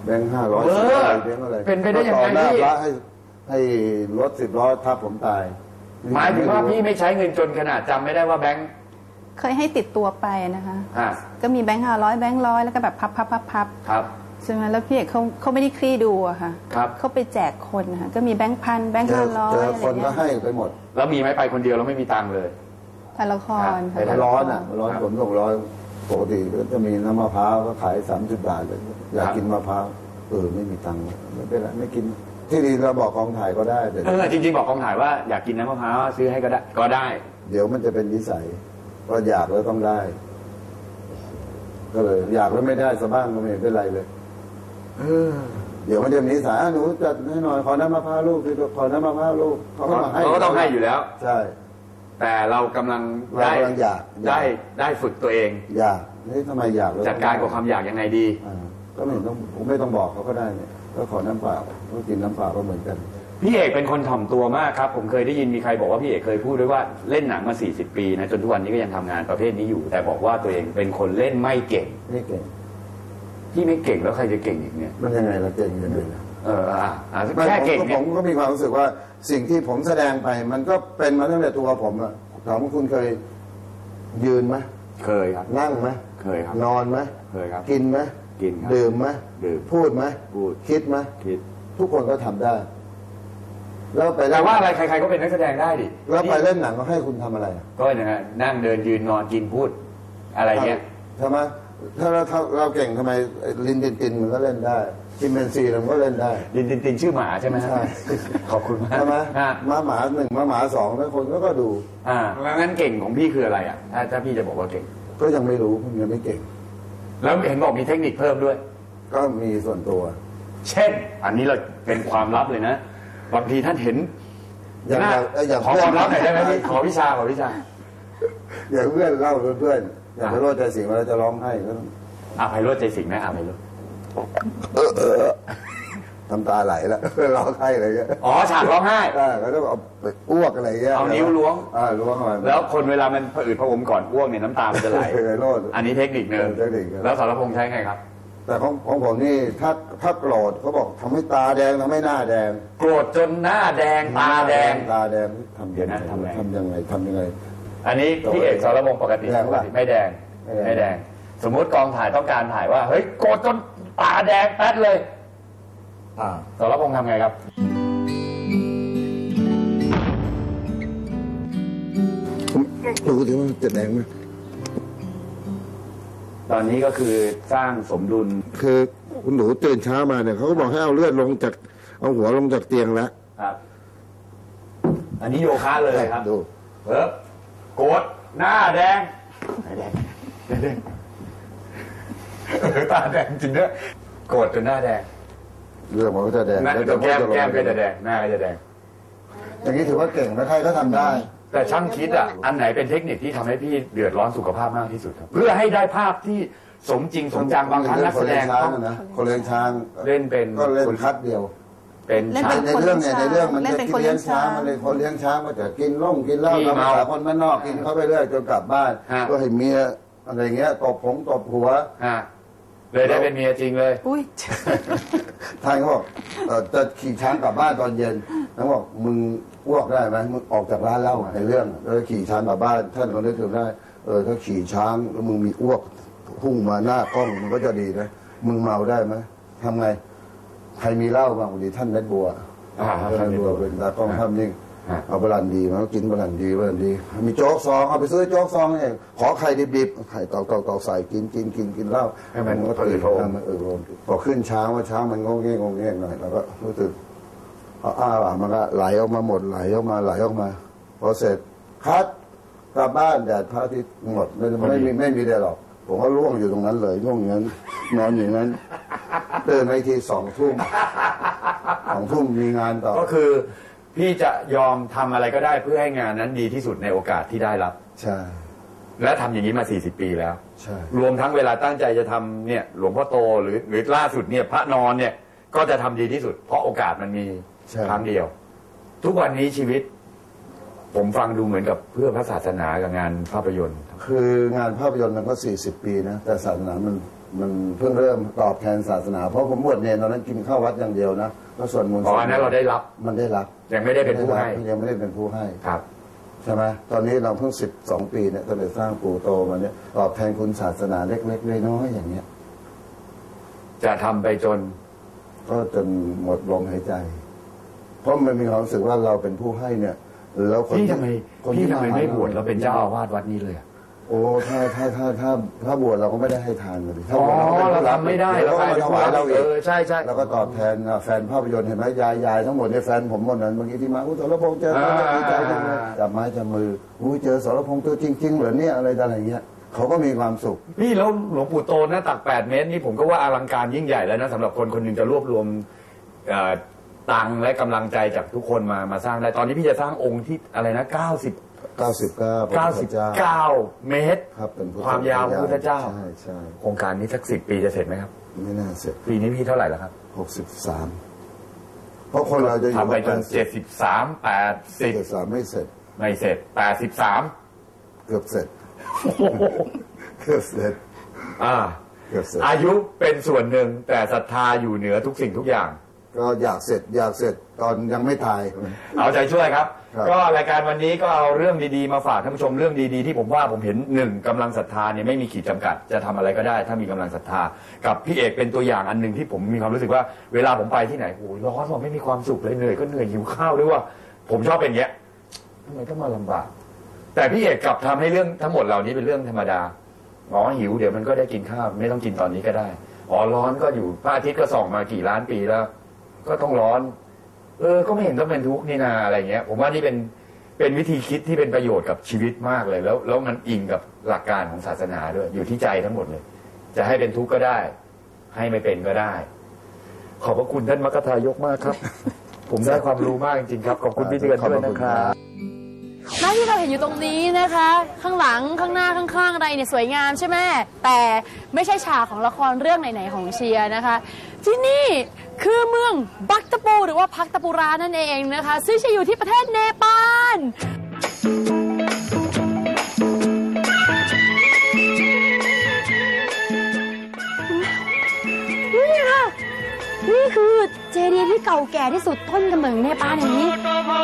แบงค์ห้าร้อยเออแบงค์อะไรเป็นไปได้ยังไงต่อหน้าพี่พระให้ให้รถสิบล้อทับผมตายหมายถึงว่าพี่ไม่ใช้เงินจนขนาดจำไม่ได้ว่าแบงค์เคยให้ติดตัวไปนะคะอ่าก็มีแบงค์ห้าร้อยแบงค์ร้อยแล้วก็แบบพับพับพับพับครับใช่ไหมแล้วพี่เอกเขาเขาไม่ได้คลี่ดูอะค่ะครับเขาไปแจกคนนะคะก็มีแบงค์พันแบงค์เจห้าอร้อยเจออะไรคนก็เงี้ยให้ไปหมดแล้วมีไหมไปคนเดียวแล้วไม่มีตังค์เลยถ่ายละครครับค่ะไปร้อนอ่ะร้อนผมต้องร้อนปกติก็จะมีน้ำมะพร้าวก็ขายสามสิบบาทเลยอยากกินมะพร้าวเออไม่มีตังค์ไม่เป็นไรไม่กินที่ดีเราบอกกองถ่ายก็ได้แต่เออจริงๆบอกกองถ่ายว่าอยากกินน้ำมะพร้าวซื้อให้ก็ได้ก็ได้เดี๋ยวมันจะเป็นนิสัยว่าอยากแล้วต้องได้ ก็เลย อยากแล้วไม่ได้สะบ้างก็ไม่เป็นไรเลยเออเดี๋ยวมันจะมีนิสัยอ่ะหนูจัดให้หน่อยขอน้ำมะพร้าวลูกพี่ขอน้ำมะพร้าวลูกเขาก็มาให้เขาก็ต้องให้อยู่แล้วใช่แต่เรากำลังเราได้กำลังอยากได้ได้ฝึกตัวเองอยากนี่ทำไมอยากแล้วจัดการกับความอยากยังไงดีอ่าก็ไม่เห็นต้องผมไม่ต้องบอกเขาก็ได้เนี่ยก็ขอน้ำเปล่าก็กินน้ำเปล่าก็เหมือนกันพี่เอกเป็นคนถ่อมตัวมากครับ ผมเคยได้ยินมีใครบอกว่าพี่เอกเคยพูดด้วยว่าเล่นหนังมาสี่สิบปีนะจนทุกวันนี้ก็ยังทำงานประเภทนี้อยู่ แต่บอกว่าตัวเองเป็นคนเล่นไม่เก่งไม่เก่งพี่ไม่เก่งแล้วใครจะเก่งอีกเนี่ยมันยังไงเราเก่งยังไงนะเอออ่ะอ่ะไม่แค่เก่งผเนี่ยมก็มีความรู้สึกว่าสิ่งที่ผมแสดงไป มันก็เป็นมาตั้งแต่ตัวผมอะถามว่าคุณเคยยืนไหมเคยครับนั่งไหมเคยครับนอนไหมเคยครับกินไหมกินครับดื่มไหมดื่มพูดไหมพูดคิดไหมคิดทุกคนก็ทำได้ แล้วไปแต่เล่นว่าอะไรใครๆก็เป็นนักแสดงได้ดิแล้วไปเล่นหนังก็ให้คุณทำอะไรอะก็นะฮะนั่งเดินยืนนอนกินพูดอะไรเงี้ยใช่ไหมถ้าเราถ้าเราเก่งทำไมลินตินตินมันก็เล่นได้จิมเมนซีมันก็เล่นได้ดินตินตินชื่อหมาใช่ไหมฮะใช่ขอบคุณมากใช่ไหมฮะมาหมาหนึ่งมาหมาสองแล้วคนก็ก็ดูอ่างั้นเก่งของพี่คืออะไรอ่ะถ้าถ้าพี่จะบอกว่าเก่งก็ยังไม่รู้ผมยังไม่เก่งแล้วเห็นบอกมีเทคนิคเพิ่มด้วยก็มีส่วนตัวเช่น อันนี้เราเป็นความลับเลยนะบางทีท่านเห็นอย่างหน้าอย่างเอ้ยอย่างขอความลับหน่อยได้ไหมพี่ขอวิชาขอวิชาอย่างเพื่อนเล่าเพื่อนๆอย่างพระโรจน์ใจสิงห์เวลาจะร้องไห้ก็ต้องอาภัยโรจน์ใจสิงห์ไหมอาภัยโรจน์น้ำตาไหลแล้ว ร้องไห้อะไรเงี้ยอ๋อฉากร้องไห้อ่าก็ต้องเอาไปอ้วกอะไรเงี้ยเอานิ้วล้วงอ่าล้วงเข้าไปแล้วคนเวลามันผะอืดผะอมก่อนอ้วกเนี่ยน้ำตามันจะไหลเคยโรจน์อันนี้เทคนิคหนึ่งเทคนิคครับแล้วสรพงษ์ใช้ไงครับแต่ของของผมนี่ถ้าถ้าโกรธเขาบอกทำให้ตาแดงทำให้หน้าแดงโกรธจนหน้าแดงตาแดงตาแดงทำเดี๋ยวนะทำไงทำยังไงทำยังไงอันนี้พี่เอกสรพงษ์ปกติแดงปปะกติไม่แดงไม่แดงไม่แดง สมมุติกองถ่ายต้องการถ่ายว่าเฮ้ยโกรธจนตาแดงแป๊ดเลยอ่าสรพงษ์ทำไงครับดูที่ว่าจะแดงไหมตอนนี้ก็คือสร้างสมดุลคือคุณหนูตื่นเช้ามาเนี่ยเขาก็บอกให้เอาเลือดลงจากเอาหัวลงจากเตียงแล้วครับ อันนี้โยคะเลยครับดูเพิ่มโกรธหน้าแดงไหนแดงไหนแดงเออตาแดงจริงด้วยโกรธจนหน้าแดงเรื่องมันก็จะแดงหน้าแล้วแก้มจะแก้มก็จะแดงหน้าก็จะแดงอย่างนี้ถือว่าเก่งนะใครก็ทำได้แต่ช่างคิดอ่ะ อันไหนเป็นเทคนิคที่ทำให้พี่เดือดร้อนสุขภาพมากที่สุดครับ เพื่อให้ได้ภาพที่สมจริงสมจังบางครั้งนักแสดงช้างต้องนะคนเลี้ยงช้างเล่นเป็นก็เล่นคัดเดียวเป็นเล่นช้าเป็งนในเรื่องเนี่ยในเรื่องมันเล่นจะเป็นกิคน นเลี้เลี้ยยงงช้างช้างมันเลยคนเลี้ยงช้างก็จะกินล่งกินเหล้าขี้ตามเมาภาษาคนบ้านนอกกินเข้าไปเรื่อยจนกลับบ้านฮะก็ให้เมียอะไรเงี้ยตบผงตบหัวฮะเลยได้เป็นเมียจริงเลยอุ้ยท่านเขาบอกเอ่อจะขี่ช้างกลับบ้านตอนเย็นแล้วบอกมึงอ้วกได้ไหมมึงออกจากร้านเหล้าในเรื่องแล้วขี่ช้างกลับบ้านท่านก็นึกถึงได้เออถ้าขี่ช้างแล้วมึงมีอ้วกพุ่งมาหน้ากล้องมันก็จะดีนะมึงเมาได้ไหมทำไงใครมีเหล้าบ้างวันนี้ท่านเม็ดบัวอ่าท่านเม็ดบัวเป็นตากล้องภาพนิ่งฮะเอาบรันดีมาก็กินบรันดีบรันดี มีโจ๊กซองเอาไปซื้อโจ๊กซองเองขอไข่ดิบๆไข่ตอกตอกตอกใส่กินกินกินกินเหล้าให้มันก็ผะอืตื่ดนผะอมมันเออพอขึ้นช้างว่าช้างมันงงเงี้ยงงเงี้ยหน่อยแล้วก็รู้สึกเอาอ้าปากมันก็ไหลออกมาหมดไหลออกมาไหลออกมาพอเสร็จคัดกลับบ้านแดดพระอาทิตย์หมดไม่ไม่มีไม่มีแดดหรอกผมก็ร่วงอยู่ตรงนั้นเลยร่วงอย่างนั้นนอนอย่างนั้นตื่นไปทีสองทุ่มสองทุ่มมีงานต่อก็คือพี่จะยอมทำอะไรก็ได้เพื่อให้งานนั้นดีที่สุดในโอกาสที่ได้รับใช่และทำอย่างนี้มาสี่สิบปีแล้วใช่รวมทั้งเวลาตั้งใจจะทำเนี่ยหลวงพ่อโตหรือหรือล่าสุดเนี่ยพระนอนเนี่ยก็จะทำดีที่สุด เพราะโอกาสมันมีใช่ครั้งเดียว ทุกวันนี้ชีวิต ผมฟังดูเหมือนกับเพื่อพระศาสนากับงานภาพยนตร์คืองานภาพยนตร์มันก็สี่สิบปีนะแต่ศาสนามันมันเพิ่งเริ่มตอบแทนศาสนาเพราะผมบวชเนรตอนนั้นกินข้าววัดอย่างเดียวนะก็ส่วนมนต์อ๋ออันนั้นเราได้รับมันได้รับยังไม่ได้เป็นผู้ให้ยังไม่ได้เป็นผู้ให้ครับใช่ไหมตอนนี้เราเพิ่งสิบสองปีเนี่ยก็เลยสร้างปู่โตมาเนี่ยตอบแทนคุณศาสนาเล็กๆน้อยๆอย่างเนี้ยจะทำไปจนก็จนหมดลมหายใจ เพราะมันมีความรู้สึกว่าเราเป็นผู้ให้เนี่ยแล้วคนพี่ที่ทำไมคนพี่ที่ทำไมาไม่บวชแล้วเป็นเจ้าอาวาสวัดนี้เลยอะโอ้ถ้าถ้าถ้าถ้าถ้าบวชเราก็ไม่ได้ให้ทานเลยถ้าอ๋อบวชเราทำไม่ได้เราก็มาถวายเราเอเองอใช่ใช่แล้วก็ตอบแทนแฟนภาพยนตร์เห็นไหมยายยายทั้งหมดเนี่ยแฟนผมหมดนั้นเมื่อกี้ที่มาอุ้ยสรพงษ์เจอเขาดีใจจังเลยจับไม้จับมืออุ้ยเจอสรพงษ์ตัวจริงๆเหรอเนี่ยอะไรต่างๆเงี้ยเขาก็มีความสุขพี่แล้วหลวงปู่โตหน้าตักแปดเมตรนี่ผมก็ว่าอลังการยิ่งใหญ่แล้วนะสำหรับคนคนหนึ่งจะรวบรวมเอ่อตังค์และกำลังใจจากทุกคนมามาสร้างได้ตอนนี้พี่จะสร้างองค์ที่อะไรนะเก้าสิบเก้าสิบเก้าเก้าสิบเก้าเมตรครับเป็นพุทธความยาวพระพุทธเจ้าใช่ใช่โครงการนี้สักสิบปีจะเสร็จไหมครับไม่น่าเสร็จปีนี้พี่เท่าไหร่แล้วครับหกสิบสามเพราะคนเราจะอยู่ทำไปจนเจ็ดสิบสามแปดสิบเจ็ดสามไม่เสร็จไม่เสร็จแปดสิบสามเกือบเสร็จเกือบเสร็จอ่าเกือบเสร็จอายุเป็นส่วนหนึ่งแต่ศรัทธาอยู่เหนือทุกสิ่งทุกอย่างก็อยากเสร็จอยากเสร็จตอนยังไม่ตายเอาใจช่วยครับครับก็รายการวันนี้ก็เอาเรื่องดีๆมาฝากท่านผู้ชมเรื่องดีๆที่ผมว่าผมเห็นหนึ่งกำลังศรัทธาเนี่ยไม่มีขีดจำกัดจะทำอะไรก็ได้ ถ้ามีกำลังศรัทธากับพี่เอกเป็นตัวอย่างอันหนึ่งที่ผมมีความรู้สึกว่าเวลาผมไปที่ไหนโอ้ยร้อนว่าไม่มีความสุขเลยเหนื่อยก็เหนื่อยหิวข้าวด้วยว่าผมชอบเป็นอย่างเงี้ยทำไมต้องมาลำบากแต่พี่เอกกลับทำให้เรื่องทั้งหมดเหล่านี้เป็นเรื่องธรรมดาอ๋อหิวเดี๋ยวมันก็ได้กินข้าวไม่ต้องกินตอนนี้ก็ได้อ๋อร้อนก็อยู่พระอาทิตย์ก็ส่องมากี่ล้านปีแล้วก็ต้องร้อนเออก็ไม่เห็นต้องเป็นทุกข์นี่นาอะไรเงี้ยผมว่านี่เป็นเป็นวิธีคิดที่เป็นประโยชน์กับชีวิตมากเลยแล้วแล้วมันอิงกับหลักการของศาสนาด้วยอยู่ที่ใจทั้งหมดเลย จะให้เป็นทุกข์ก็ได้ ให้ไม่เป็นก็ได้ ขอบพระคุณท่านมกทายกมากครับ ผมได้ความรู้มากจริงๆครับขอบคุณพี่เตือนด้วยนะครับหน้าที่เราเห็นอยู่ตรงนี้นะคะ ข้างหลังข้างหน้าข้างๆอะไรเนี่ยสวยงามใช่ไหมแต่ไม่ใช่ฉากของละครเรื่องไหนๆของเชียร์นะคะ ที่นี่คือเมืองบักตะปูหรือว่าพักตะปูรานั่นเองนะคะซึ่งจะอยู่ที่ประเทศเนปาลนี่ค่ะนี่คือเจดีย์ที่เก่าแก่ที่สุดต้นกำเนิดเนปาลอย่างนี้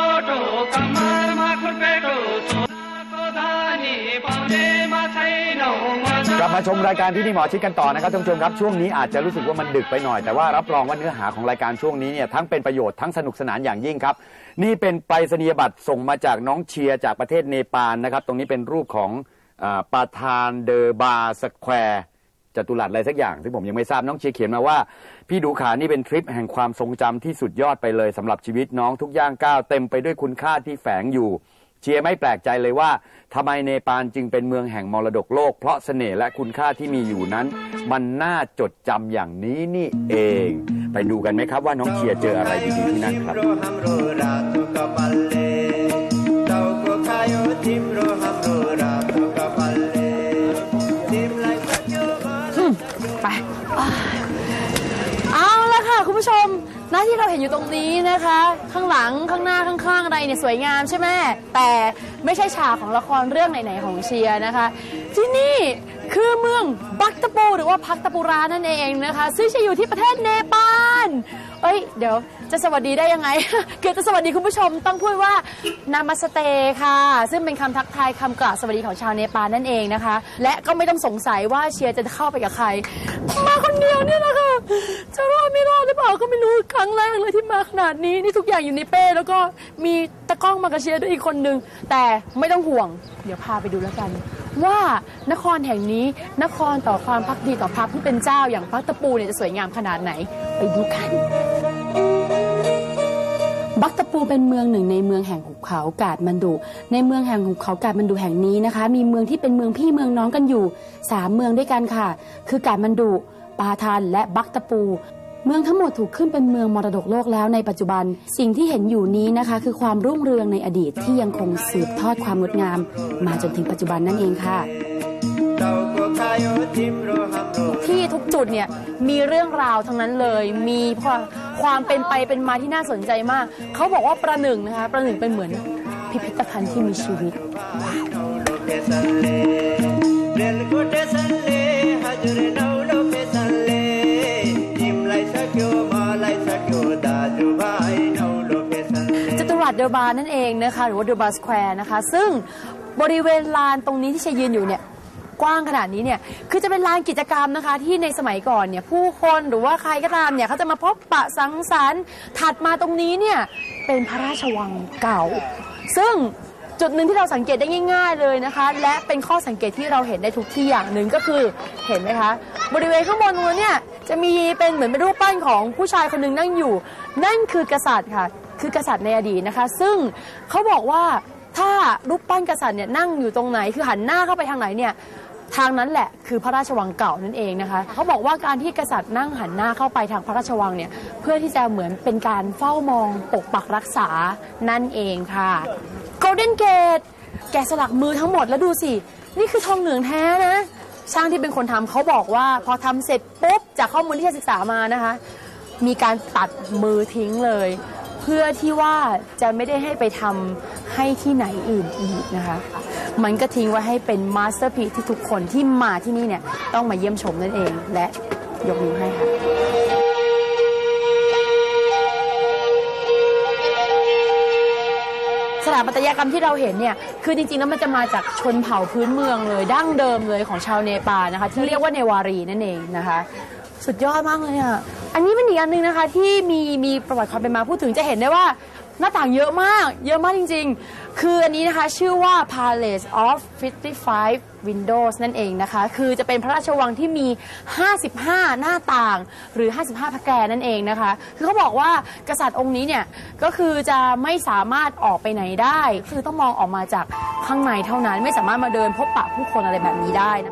กลับมาชมรายการที่นี่หมอชิดกันต่อนะครับท่านผู้ชมครับช่วงนี้อาจจะรู้สึกว่ามันดึกไปหน่อยแต่ว่ารับรองว่าเนื้อหาของรายการช่วงนี้เนี่ยทั้งเป็นประโยชน์ทั้งสนุกสนานอย่างยิ่งครับนี่เป็นไปรษณียบัตรส่งมาจากน้องเชียร์จากประเทศเนปาลนะครับตรงนี้เป็นรูปของปาธานเดอบาสแควร์จัตุรัสอะไรสักอย่างซึ่งผมยังไม่ทราบน้องเชียร์เขียนมาว่าพี่ดูขานี่เป็นทริปแห่งความทรงจำที่สุดยอดไปเลยสำหรับชีวิตน้องทุกย่างก้าวเต็มไปด้วยคุณค่าที่แฝงอยู่เชียร์ไม่แปลกใจเลยว่าทำไมเนปาลจึงเป็นเมืองแห่งมรดกโลกเพราะเสน่ห์และคุณค่าที่มีอยู่นั้นมันน่าจดจำอย่างนี้นี่เองไปดูกันไหมครับว่าน้องเชียร์เจออะไรดีๆที่นั่นครับไปเอาละค่ะคุณผู้ชมหน้าที่เราเห็นอยู่ตรงนี้นะคะข้างหลังข้างหน้าข้างๆอะไรเนี่ยสวยงามใช่ไหมแต่ไม่ใช่ฉากของละครเรื่องไหนๆของเชียร์นะคะที่นี่คือเมืองบักตะปูหรือว่าพักตะปูรานั่นเองนะคะซึ่งจะอยู่ที่ประเทศเนปาลเอ้ยเดี๋ยวจะสวัสดีได้ยังไง เกิดจะสวัสดีคุณผู้ชมต้องพูดว่านามัสเตค่ะซึ่งเป็นคำทักทายคำกล่าวสวัสดีของชาวเนปาลนั่นเองนะคะและก็ไม่ต้องสงสัยว่าเชียร์จะเข้าไปกับใครมาคนเดียวเนี่ยนะคะจะรอดไม่รอดหรือเปล่าก็ไม่รู้ครั้งแรกเลยที่มาขนาดนี้นี่ทุกอย่างอยู่ในเป้แล้วก็มีตะกล้องมากับเชียร์ด้วยอีกคนนึงแต่ไม่ต้องห่วงเดี๋ยวพาไปดูแล้วกันว่านครแห่งนี้นครต่อความภักดีต่อพระผู้เป็นเจ้าอย่างพักตะปูเนี่ยจะสวยงามขนาดไหนไปดูกันบักตะปูเป็นเมืองหนึ่งในเมืองแห่งหุบเขากาดมันดุในเมืองแห่งหุบเขากาดมันดุแห่งนี้นะคะมีเมืองที่เป็นเมืองพี่เมืองน้องกันอยู่สามเมืองด้วยกันค่ะคือกาดมันดุปาทานและบักตะปูเมืองทั้งหมดถูกขึ้นเป็นเมืองมรดกโลกแล้วในปัจจุบันสิ่งที่เห็นอยู่นี้นะคะคือความรุ่งเรืองในอดีตที่ยังคงสืบทอดความงดงามมาจนถึงปัจจุบันนั่นเองค่ะที่ทุกจุดเนี่ยมีเรื่องราวทั้งนั้นเลยมีความความเป็นไปเป็นมาที่น่าสนใจมากเขาบอกว่าประหนึ่งนะคะประหนึ่งเป็นเหมือนพิพิธภัณฑ์ที่มีชีวิตว้าวบานั่นเองนะคะหรือว่าเดอะบาสแควร์นะคะซึ่งบริเวณลานตรงนี้ที่เชยยืนอยู่เนี่ยกว้างขนาดนี้เนี่ยคือจะเป็นลานกิจกรรมนะคะที่ในสมัยก่อนเนี่ยผู้คนหรือว่าใครก็ตามเนี่ยเขาจะมาพบปะสังสรรค์ถัดมาตรงนี้เนี่ยเป็นพระราชวังเก่าซึ่งจุดหนึ่งที่เราสังเกตได้ง่ายๆเลยนะคะและเป็นข้อสังเกตที่เราเห็นได้ทุกที่อย่างหนึ่งก็คือเห็นไหมคะบริเวณข้างบนตรงนี้เนี่ยจะมีเป็นเหมือนเป็นรูปปั้นของผู้ชายคนหนึ่งนั่งอยู่นั่นคือกษัตริย์ค่ะคือกษัตริย์ในอดีตนะคะซึ่งเขาบอกว่าถ้ารูปปั้นกษัตริย์เนี่ยนั่งอยู่ตรงไหนคือหันหน้าเข้าไปทางไหนเนี่ยทางนั้นแหละคือพระราชวังเก่านั่นเองนะคะเขาบอกว่าการที่กษัตริย์นั่งหันหน้าเข้าไปทางพระราชวังเนี่ยเพื่อที่จะเหมือนเป็นการเฝ้ามองปกปักรักษานั่นเองค่ะGolden Gate แกะสลักมือทั้งหมดแล้วดูสินี่คือทองเหลืองแท้นะช่างที่เป็นคนทำเขาบอกว่าพอทำเสร็จปุ๊บจากข้อมูลที่ศึกษามานะคะมีการตัดมือทิ้งเลยเพื่อที่ว่าจะไม่ได้ให้ไปทำให้ที่ไหนอื่นอีกนะคะมันก็ทิ้งไว้ให้เป็นมาสเตอร์พีซที่ทุกคนที่มาที่นี่เนี่ยต้องมาเยี่ยมชมนั่นเองและยกนิ้วให้ค่ะสถาปัตยกรรมที่เราเห็นเนี่ยคือจริงๆแล้วมันจะมาจากชนเผ่าพื้นเมืองเลยดั้งเดิมเลยของชาวเนปาลนะคะที่เรียกว่าเนวารีนั่นเองนะคะสุดยอดมากเลยอ่ะอันนี้เป็นอีกอันนึงนะคะที่มีมีประวัติความเป็นมาพูดถึงจะเห็นได้ว่าหน้าต่างเยอะมากเยอะมากจริงๆคืออันนี้นะคะชื่อว่า Palace of ห้าสิบห้า Windows นั่นเองนะคะคือจะเป็นพระราชวังที่มีห้าสิบห้าหน้าต่างหรือห้าสิบห้าพระแกรนั่นเองนะคะคือเขาบอกว่ากษัตริย์องค์นี้เนี่ยก็คือจะไม่สามารถออกไปไหนได้คือต้องมองออกมาจากข้างในเท่านั้นไม่สามารถมาเดินพบปะผู้คนอะไรแบบนี้ได้นะ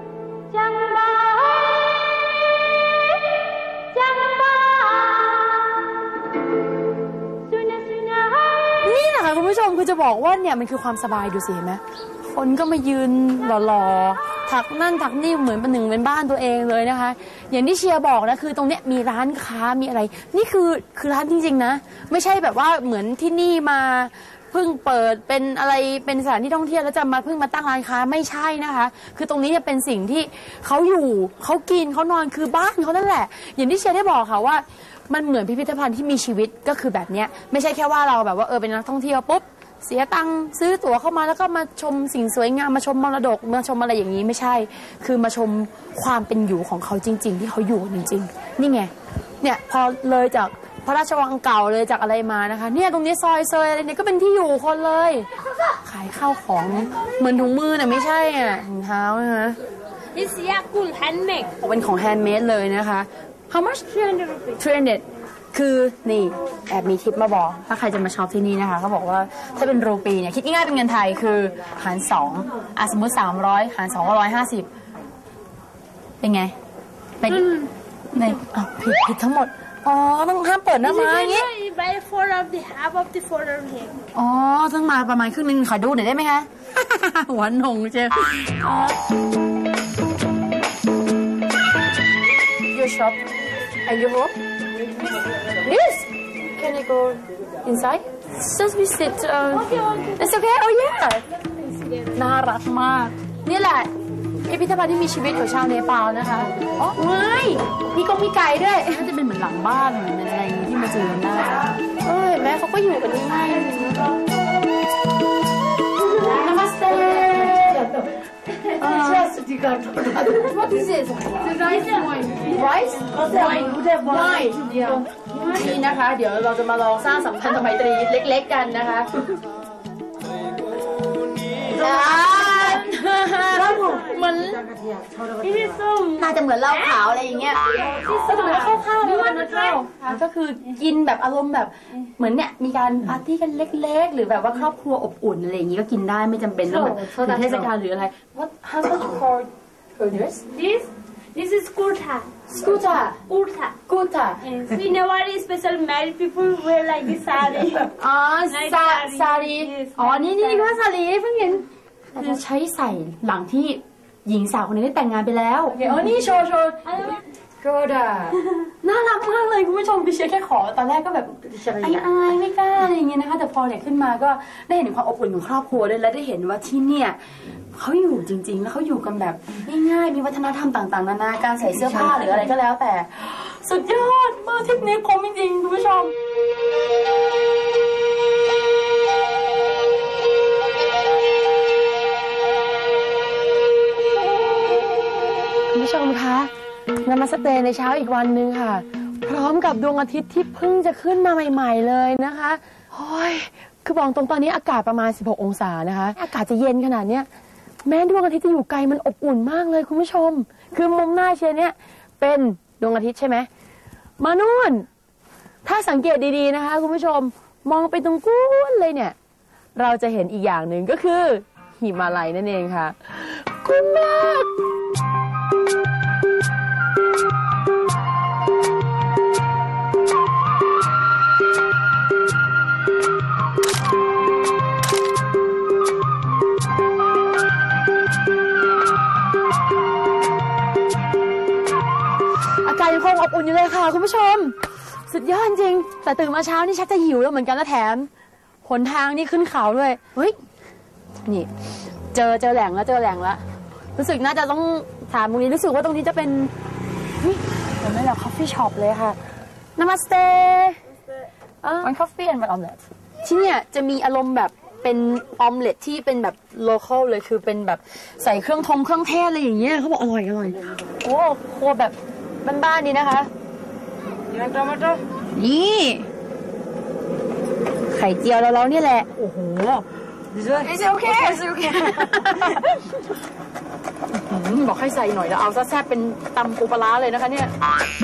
นี่นะคะคุณผู้ชมคือจะบอกว่าเนี่ยมันคือความสบายดูสิเห็นไหมคนก็มายืนหล่อๆถักนั่นถักนี่เหมือนเป็นหนึ่งเป็นบ้านตัวเองเลยนะคะอย่างที่เชียร์บอกนะคือตรงเนี้ยมีร้านค้ามีอะไรนี่คือคือร้านจริงๆนะไม่ใช่แบบว่าเหมือนที่นี่มาเพิ่งเปิดเป็นอะไรเป็นสถานที่ท่องเที่ยวแล้วจะมาเพิ่งมาตั้งร้านค้าไม่ใช่นะคะคือตรงนี้จะเป็นสิ่งที่เขาอยู่เขากินเขานอนคือบ้านเขานั่นแหละอย่างที่เชียร์ได้บอกค่ะว่ามันเหมือนพิพิธภัณฑ์ที่มีชีวิตก็คือแบบเนี้ยไม่ใช่แค่ว่าเราแบบว่าเออเป็นนักท่องเที่ยวปุ๊บเสียตังค์ซื้อตั๋วเข้ามาแล้วก็มาชมสิ่งสวยงามมาชมมรดกมาชมอะไรอย่างนี้ไม่ใช่คือมาชมความเป็นอยู่ของเขาจริงๆที่เขาอยู่จริงๆนี่ไงเนี่ยพอเลยจากพระราชวังเก่าเลยจากอะไรมานะคะเนี่ยตรงนี้ซอยเซยอะไรเนี่ยก็เป็นที่อยู่คนเลยขายข้าวของเหมือนถุงมือน่ะไม่ใช่อ่ะถุงเท้านะคะ This is cool handmade เป็นของแฮนด์เมดเลยนะคะ How much three hundred three hundredคือนี่แอบมีทิปมาบอกถ้าใครจะมาช็อปที่นี่นะคะเขาบอกว่าถ้าเป็นรูปีเนี่ยคิดง่ายๆเป็นเงินไทยคือหารสองอ่ะสมมติสามร้อยหารสองก็ร้อยห้าสิบเป็นไงเป็นในอ่ะผิดผิดทั้งหมดอ๋อต้องห้ามเปิดหน้ามาอย่างงี้ by four of the half of the four of him อ๋อต้องมาประมาณครึ่งนึงขอดูหน่อยได้ไหมคะ หัวนงเจ้า Your shop and your home Yes Can I go inside Just visit uh, It's okay Oh yeah น่ารักมากนี่แหละพิพิธภัณฑ์ที่มีชีวิตของชาวเนปาลนะคะอ๋อไม่มีกงมีไก่ด้วยน่าจะเป็นเหมือนหลังบ้านเหมือนอะไรอย่างนี้ที่มาเจอกันได้เอ้ยแม่เขาก็อยู่กันง่ายๆนะคะNamaste What is it Rice Rice Wine Wine นี่นะคะเดี๋ยวเราจะมาลองสร้างสัมพันธไมตรีเล็กๆกันนะคะเหมือนน่าจะเหมือนเหล้าขาวอะไรอย่างเงี้ยก็จะเหมือนข้าวข้าวไม่ว่านะข้าวก็คือกินแบบอารมณ์แบบเหมือนเนี่ยมีการปาร์ตี้กันเล็กๆหรือแบบว่าครอบครัวอบอุ่นอะไรอย่างงี้ก็กินได้ไม่จำเป็นต้องแบบเทศกาลหรืออะไร What how do you call her dress This This is kurta Skuta kurta Kuta We never special married people wear like this sari อ๋อซาซารีอ๋อนี่นี่ก็ซารีเพิ่งเห็นคือใช้ใส่หลังที่หญิงสาวคนนี้ได้แต่งงานไปแล้วเออนี่โชว์โชว์โกดาน่ารักมากเลยคุณผู้ชมพี่เชียร์แค่ขอตอนแรกก็แบบอายๆไม่กล้าอะไรอย่างเงี้ยนะคะแต่พอเนี่ยขึ้นมาก็ได้เห็นความอบอุ่นของครอบครัวด้วยและได้เห็นว่าที่เนี่ยเขาอยู่จริงๆแล้วเขาอยู่กันแบบง่ายๆมีวัฒนธรรมต่างๆนานาการใส่เสื้อผ้าหรืออะไรก็แล้วแต่สุดยอดมาทริปนี้คุ้มจริงๆคุณผู้ชมผู้ชมคะนามาสเตย์ในเช้าอีกวันหนึ่งค่ะพร้อมกับดวงอาทิตย์ที่เพิ่งจะขึ้นมาใหม่ๆเลยนะคะโอ้ยคือบอกตรงตอนนี้อากาศประมาณสิบหกองศานะคะอากาศจะเย็นขนาดเนี้ยแม้ดวงอาทิตย์จะอยู่ไกลมันอบอุ่นมากเลยคุณผู้ชมคือมุมหน้าเชียร์เนี่ยเป็นดวงอาทิตย์ใช่ไหมมานู่นถ้าสังเกตดีๆนะคะคุณผู้ชมมองไปตรงกู้นเลยเนี่ยเราจะเห็นอีกอย่างหนึ่งก็คือหิมาลัยนั่นเองค่ะคุ้มมากอากาศยังคงอบอุ่นอยู่เลยค่ะคุณผู้ชมสุดยอดจริงแต่ตื่นมาเช้านี่ชักจะหิวแล้วเหมือนกันนะแถมหนทางนี่ขึ้นเขาด้วยเฮ้ยนี่เจอเจอแหล่งแล้วเจอแหล่งแล้วรู้สึกน่าจะต้องถามตรงนี้รู้สึกว่าตรงนี้จะเป็นนี่เหมือนแบบคอฟฟี่ช็อปเลยค่ะ Namaste one coffee and one omelette ที่เนี่ยจะมีอารมณ์แบบเป็นออมเล็ตที่เป็นแบบโลคอลเลยคือเป็นแบบใส่เครื่องทงเครื่องเทศอะไรอย่างเงี้ยเขาบอกอร่อยอร่อยโอ้โคแบบบ้านๆดีนะคะนี่ไข่เจียวเราๆนี่แหละโอ้โหIt's okay It's okay บอกให้ใส่หน่อยแล้วเอาซะแซ่บเป็นตำปูปลาร้าเลยนะคะเนี่ย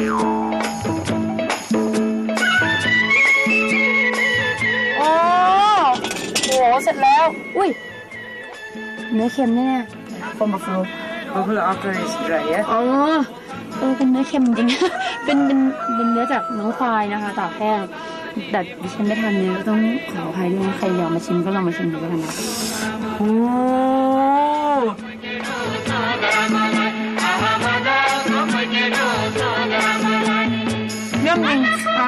โอ้โหเสร็จแล้วอุ้ยเนื้อเค็มแน่ๆ from buffalo buffalo after it's dry yeah อ๋อเออเป็นเนื้อเค็มจริง เป็นเป็นเป็นเนื้อจากน้องควายนะคะตากแห้งแต่ดิฉันไม่ทานเนื้อต้องขออภัยด้วยใครอยากมาชิมก็ลองมาชิมดูกันนะโอ้เยี่ยมจริงอ่ะ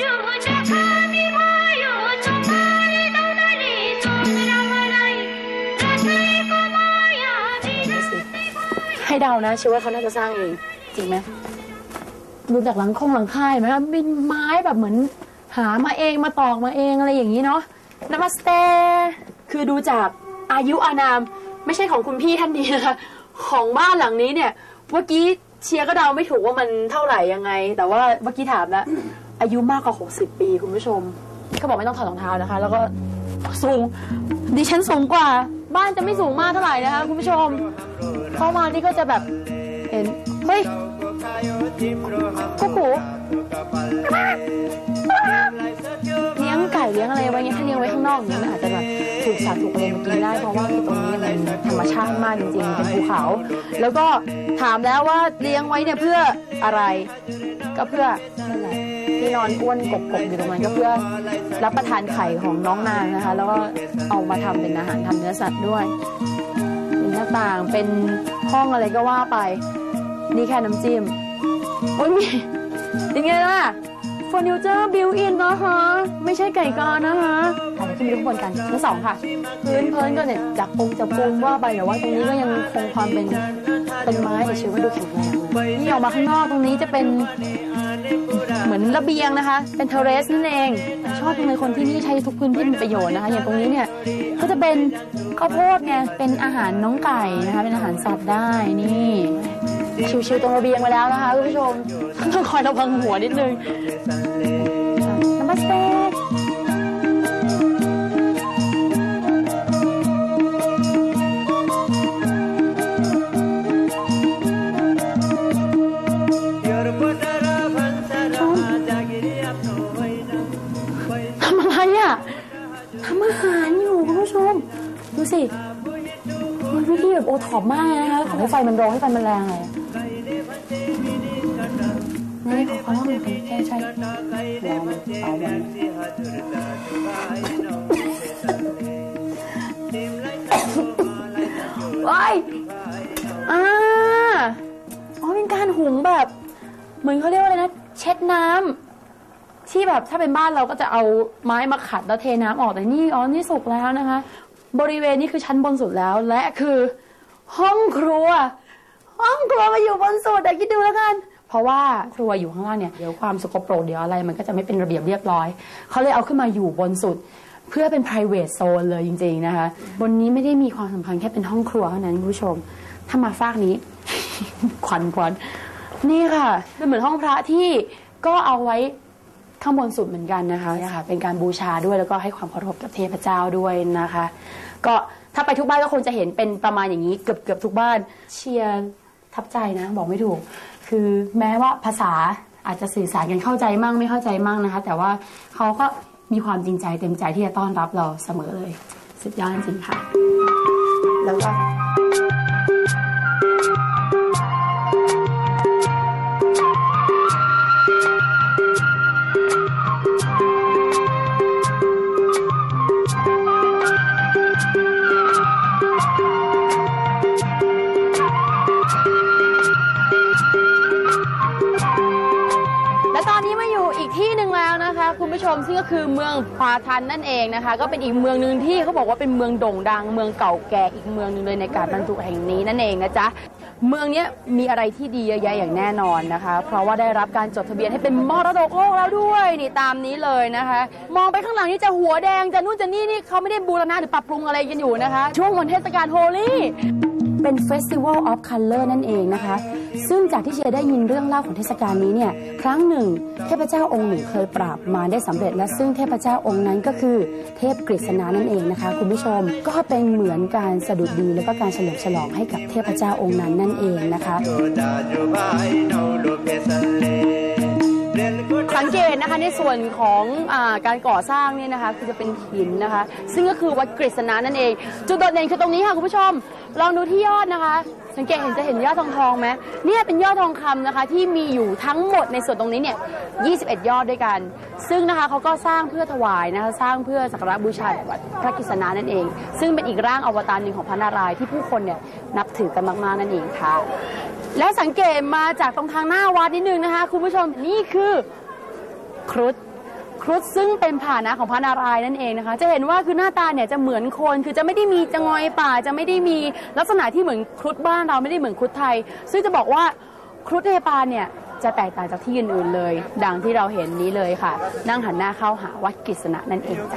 ให้เดานะเชื่อว่าเขาน่าจะสร้างเองจริงไหมดูจากหลังคงหลังค่ายไหมครับเป็นไม้แบบเหมือนหามาเองมาตอกมาเองอะไรอย่างนี้เนาะนามัสเตคือดูจากอายุอานามไม่ใช่ของคุณพี่ท่านนี้นะคะของบ้านหลังนี้เนี่ยเมื่อกี้เชียร์ก็เดาไม่ถูกว่ามันเท่าไหร่ยังไงแต่ว่าเมื่อกี้ถามแล้วอายุมากกว่าหกสิบปีคุณผู้ชมเขาบอกไม่ต้องถอดรองเท้านะคะแล้วก็สูงดิฉันสูงกว่าบ้านจะไม่สูงมากเท่าไหร่นะคะคุณผู้ชมเข้ามานี่ก็จะแบบเห็นเฮ้ยกุ๊กกูเลี้ยงไก่เลี้ยงอะไรไว้เงี้ยถ้าเลี้ยงไว้ข้างนอกเนี่ยมันอาจจะแบบถูกสัตว์ถูกอะไรมากินได้เพราะว่าตรงนี้มันธรรมชาติมากจริงๆเป็นภูเขาแล้วก็ถามแล้วว่าเลี้ยงไว้เนี่ยเพื่ออะไรก็เพื่อนั่นแหละที่นอนอ้วนกบๆอยู่ตรงนั้นก็เพื่อรับประทานไข่ของน้องนางนะคะแล้วก็เอามาทำเป็นอาหารทำเนื้อสัตว์ด้วยเป็นหน้าต่างเป็นห้องอะไรก็ว่าไปนี่แค่น้ำจิ้มโอ้ยเป็นไงล่ะเฟอร์นิเจอร์บิวอินนะคะไม่ใช่ไก่กานะคะอาจจะขึ้นไปดูข้างบนกันชั้นสองค่ะพื้นเพิ้นก็เนี่ยจากปงจากปูนว่าไปแต่ว่าตรงนี้ก็ยังคงความเป็นเป็นไม้แต่เชื่อว่าดูแข็งแรงนี่ออกมาข้างนอกตรงนี้จะเป็นเหมือนระเบียงนะคะเป็นเทเรสนั่นเองชอบจังเลยคนที่นี่ใช้ทุกพื้นที่มีประโยชน์นะคะอย่างตรงนี้เนี่ยก็จะเป็นข้าวโพดไงเป็นอาหารน้องไก่นะคะเป็นอาหารสัตว์ได้นี่ชิวๆตรงระเบียงมาแล้วนะคะคุณผู้ชมต้องคอยระวังหัวนิดนึงนัมสเตทำอะไรอ่ะทำอาหารอยู่คุณผู้ชมดูสิมันวิธีแบบโอท็อปมากนะคะขอให้ไฟมันร้อนให้ไฟมันแรงเลยนี่ขอเขาต้องมีคนแค่ใช่ลองเอาไปว้ายอ่าอ๋อเป็นการหุงแบบเหมือนเขาเรียกว่าอะไรนะเช็ดน้ำที่แบบถ้าเป็นบ้านเราก็จะเอาไม้มาขัดแล้วเทน้ำออกแต่นี่อ๋อนี่สุกแล้วนะคะบริเวณนี้คือชั้นบนสุดแล้วและคือห้องครัวห้องครัวมาอยู่บนสุดแต่คิดดูแล้วกันเพราะว่าครัวอยู่ข้างล่างเนี่ยเดี๋ยวความสกปรกเดี๋ยวอะไรมันก็จะไม่เป็นระเบียบเรียบร้อยเขาเลยเอาขึ้นมาอยู่บนสุดเพื่อเป็น private zone เลยจริงๆนะคะบนนี้ไม่ได้มีความสำคัญแค่เป็นห้องครัวเท่านั้นคุณผู้ชมถ้ามาฟากนี้ควันควันนี่ค่ะเป็นเหมือนห้องพระที่ก็เอาไว้ข้างบนสุดเหมือนกันนะคะเนี่ยค่ะเป็นการบูชาด้วยแล้วก็ให้ความเคารพกับเทพเจ้าด้วยนะคะก็ถ้าไปทุกบ้านก็คงจะเห็นเป็นประมาณอย่างนี้เกือบเกือบทุกบ้านเชียร์ทับใจนะบอกไม่ถูกคือแม้ว่าภาษาอาจจะสื่อสารกันเข้าใจมั่งไม่เข้าใจมั่งนะคะแต่ว่าเขาก็มีความจริงใจเต็มใจที่จะต้อนรับเราเสมอเลยสุดยอดจริงค่ะแล้วก็คุณผู้ชมซึ่งก็คือเมืองพาทันนั่นเองนะคะก็เป็นอีกเมืองหนึ่งที่เขาบอกว่าเป็นเมืองโด่งดังเมืองเก่าแก่อีกเมืองหนึ่งเลยในการบรรจุแห่งนี้นั่นเองนะจ๊ะเมืองนี้มีอะไรที่ดีเยอะแยะอย่างแน่นอนนะคะเพราะว่าได้รับการจดทะเบียนให้เป็นมรดกโลกแล้วด้วยนี่ตามนี้เลยนะคะมองไปข้างหลังนี่จะหัวแดงจะนู่นจะนี่นี่เขาไม่ได้บูรณะหรือปรับปรุงอะไรกันอยู่นะคะช่วงวันเทศกาลโฮลี่เป็น Festival of Color นั่นเองนะคะซึ่งจากที่เชียร์ได้ยินเรื่องเล่าของเทศกาลนี้เนี่ยครั้งหนึ่งเทพเจ้าองค์หนึ่งเคยปราบมารได้สำเร็จและซึ่งเทพเจ้าองค์นั้นก็คือเทพกฤษณานั่นเองนะคะคุณผู้ชมก็เป็นเหมือนการสะดุดดีและก็การเฉลิมฉลองให้กับเทพเจ้าองค์นั้นนั่นเองนะคะสังเกตนะคะในส่วนของอ่าการก่อสร้างเนี่ยนะคะคือจะเป็นหินนะคะซึ่งก็คือวัดกฤษณานั่นเองจุดโดดเด่นคือตรงนี้ค่ะคุณผู้ชมลองดูที่ยอดนะคะสังเกตเห็นจะเห็นยอดทองทองไหมเนี่ยเป็นยอดทองคำนะคะที่มีอยู่ทั้งหมดในส่วนตรงนี้เนี่ยยี่สิบเอ็ดยอดด้วยกันซึ่งนะคะเขาก็สร้างเพื่อถวายนะคะสร้างเพื่อสักการะบูชาวัดพระกฤษณานั่นเองซึ่งเป็นอีกร่างอวตารหนึ่งของพระนารายณ์ที่ผู้คนเนี่ยนับถือกันมากๆนั่นเองค่ะและสังเกตมาจากตรงทางหน้าวัดนิดนึงนะคะคุณผู้ชมนี่คือครุฑครุฑซึ่งเป็นพาหนะของพระนารายณ์นั่นเองนะคะจะเห็นว่าคือหน้าตาเนี่ยจะเหมือนคนคือจะไม่ได้มีจะงอยป่าจะไม่ได้มีลักษณะที่เหมือนครุฑบ้านเราไม่ได้เหมือนครุฑไทยซึ่งจะบอกว่าครุฑเนปาลเนี่ยจะแตกต่างจากที่อื่นๆเลยดังที่เราเห็นนี้เลยค่ะนั่งหันหน้าเข้าหาวัดกฤษณะนั่นเองจ้ะ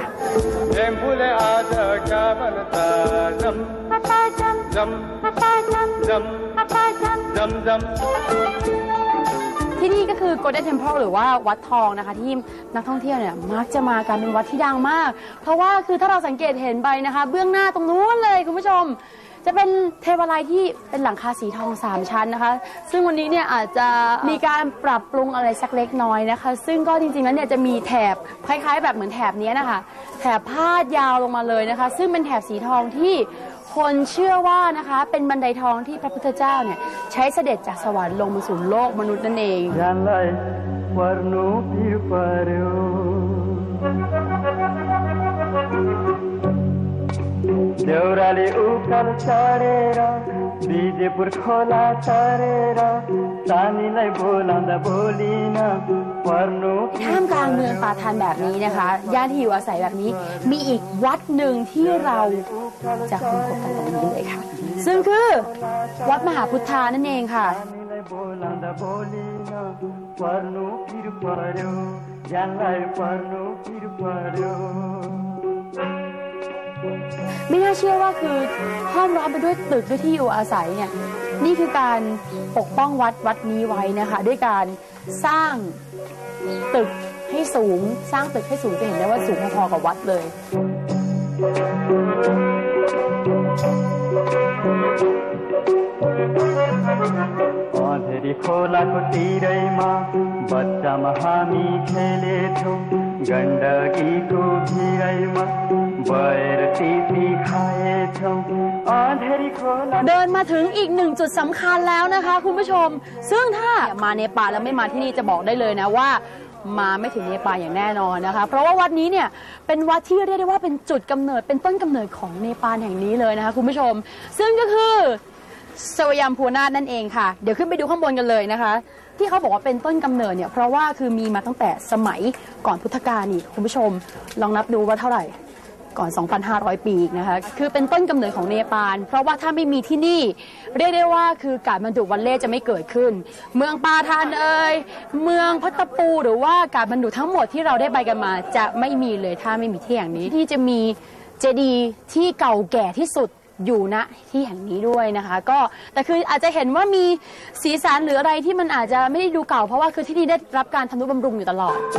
ที่นี่ก็คือ Golden Temple หรือว่าวัดทองนะคะที่นักท่องเที่ยวเนี่ยมักจะมากันเป็นวัดที่ดังมากเพราะว่าคือถ้าเราสังเกตเห็นไปนะคะเบื้องหน้าตรงนู้นเลยคุณผู้ชมจะเป็นเทวาลัยที่เป็นหลังคาสีทองสามชั้นนะคะซึ่งวันนี้เนี่ยอาจจะมีการปรับปรุงอะไรสักเล็กน้อยนะคะซึ่งก็จริงๆแล้วเนี่ยจะมีแถบคล้ายๆแบบเหมือนแถบนี้นะคะแถบพาดยาวลงมาเลยนะคะซึ่งเป็นแถบสีทองที่คนเชื่อว่านะคะเป็นบันไดทองที่พระพุทธเจ้าเนี่ยใช้เสด็จจากสวรรค์ลงมาสู่โลกมนุษย์นั่นเองदेवराले उकाल चढेर विजयपुर खोला चढेर सानीलाई बोलाउँदा बोलिन पर्नुท่ามกลางเมืองปาทานแบบนี้นะคะย่านที่อยู่อาศัยแบบนี้มีอีกวัดหนึ่งที่เราจะค้นพบกันตรงนี้เลยค่ะซึ่งคือวัดมหาพุทธานั่นเองค่ะไม่น่าเชื่อว่าคือห้อมล้อมไปด้วยตึกด้วยที่อยู่อาศัยเนี่ยนี่คือการปกป้องวัดวัดนี้ไว้นะคะด้วยการสร้างตึกให้สูงสร้างตึกให้สูงจะเห็นได้ว่าสูงพอๆกับวัดเลยखोलाको तिरैमा बच्चामा हामी खेलेथ्यौं गण्डकीको भिरैमा बएर तिती खाएथ्यौं अँधेरी खोलाเดินมาถึงอีกหนึ่งจุดสำคัญแล้วนะคะคุณผู้ชมซึ่งถ้ามาเนปาลแล้วไม่มาที่นี่จะบอกได้เลยนะว่ามาไม่ถึงเนปาลอย่างแน่นอนนะคะเพราะว่าวัดนี้เนี่ยเป็นวัดที่เรียกได้ว่าเป็นจุดกำเนิดเป็นต้นกำเนิดของเนปาลแห่งนี้เลยนะคะคุณผู้ชมซึ่งก็คือสวยัมพูนาถนั่นเองค่ะเดี๋ยวขึ้นไปดูข้างบนกันเลยนะคะที่เขาบอกว่าเป็นต้นกำเนิดเนี่ยเพราะว่าคือมีมาตั้งแต่สมัยก่อนพุทธกาลนี่คุณผู้ชมลองนับดูว่าเท่าไหร่ก่อน สองพันห้าร้อย ปีนะคะคือเป็นต้นกำเนิดของเนปาลเพราะว่าถ้าไม่มีที่นี่เรียกได้ว่าคือการบรรจุวัลเล่จะไม่เกิดขึ้นเมืองปาทานเอ่ยเมืองพัตตปูหรือว่าการบรรจุทั้งหมดที่เราได้ไปกันมาจะไม่มีเลยถ้าไม่มีที่อย่างนี้ที่จะมีเจดีย์ที่เก่าแก่ที่สุดอยู่ณที่แห่งนี้ด้วยนะคะก็แต่คืออาจจะเห็นว่ามีสีสันหรืออะไรที่มันอาจจะไม่ได้ดูเก่าเพราะว่าคือที่นี่ได้รับการทำนุบำรุงอยู่ตลอด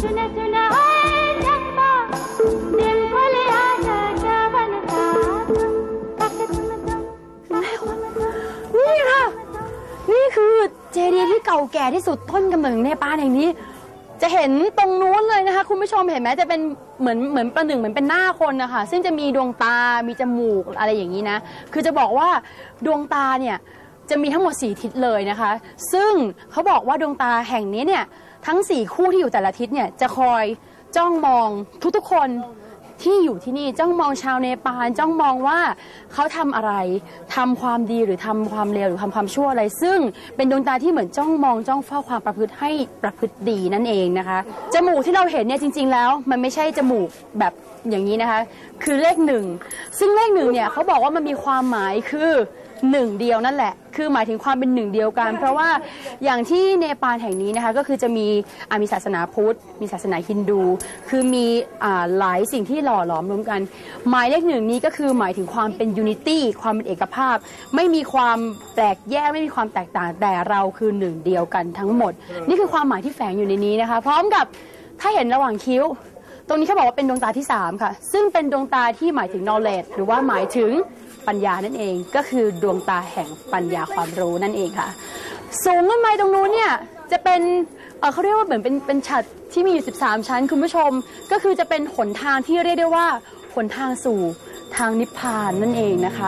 นี่ค่ะนี่คือเจดีย์ที่เก่าแก่ที่สุดต้นกำเนิดเนปาลแห่งนี้จะเห็นตรงนู้นเลยนะคะคุณผู้ชมเห็นไหมจะเป็นเหมือนเหมือนประหนึ่งเหมือนเป็นหน้าคนนะคะซึ่งจะมีดวงตามีจมูกอะไรอย่างนี้นะคือจะบอกว่าดวงตาเนี่ยจะมีทั้งหมดสี่ทิศเลยนะคะซึ่งเขาบอกว่าดวงตาแห่งนี้เนี่ยทั้งสี่คู่ที่อยู่แต่ละทิศเนี่ยจะคอยจ้องมองทุกๆคนที่อยู่ที่นี่จ้องมองชาวเนปาลจ้องมองว่าเขาทำอะไรทำความดีหรือทำความเลวหรือทำความชั่วอะไรซึ่งเป็นดวงตาที่เหมือนจ้องมองจ้องเฝ้าความประพฤติให้ประพฤติดีนั่นเองนะคะจมูกที่เราเห็นเนี่ยจริงๆแล้วมันไม่ใช่จมูกแบบอย่างนี้นะคะคือเลขหนึ่งซึ่งเลขหนึ่งเนี่ยเขาบอกว่ามันมีความหมายคือหนึ่งเดียวนั่นแหละคือหมายถึงความเป็นหนึ่งเดียวกันเพราะว่าอย่างที่เนปาลแห่งนี้นะคะก็คือจะมีมีศาสนาพุทธมีศาสนาฮินดูคือมีหลายสิ่งที่หล่อหลอมรวมกันหมายเลขหนึ่งนี้ก็คือหมายถึงความเป็นยูนิตี้ความเป็นเอกภาพไม่มีความแปลกแยกไม่มีความแตกต่างแต่เราคือหนึ่งเดียวกันทั้งหมดนี่คือความหมายที่แฝงอยู่ในนี้นะคะพร้อมกับถ้าเห็นระหว่างคิ้วตรงนี้เขาบอกว่าเป็นดวงตาที่สามค่ะซึ่งเป็นดวงตาที่หมายถึง knowledge หรือว่าหมายถึงปัญญานั่นเองก็คือดวงตาแห่งปัญญาความรู้นั่นเองค่ะสูงขึ้นไปตรงนู้นเนี่ยจะเป็น เอ่อเขาเรียกว่าเหมือนเป็นเป็นฉัตรที่มีอยู่สิบสามชั้นคุณผู้ชมก็คือจะเป็นหนทางที่เรียกได้ว่าหนทางสู่ทางนิพพานนั่นเองนะคะ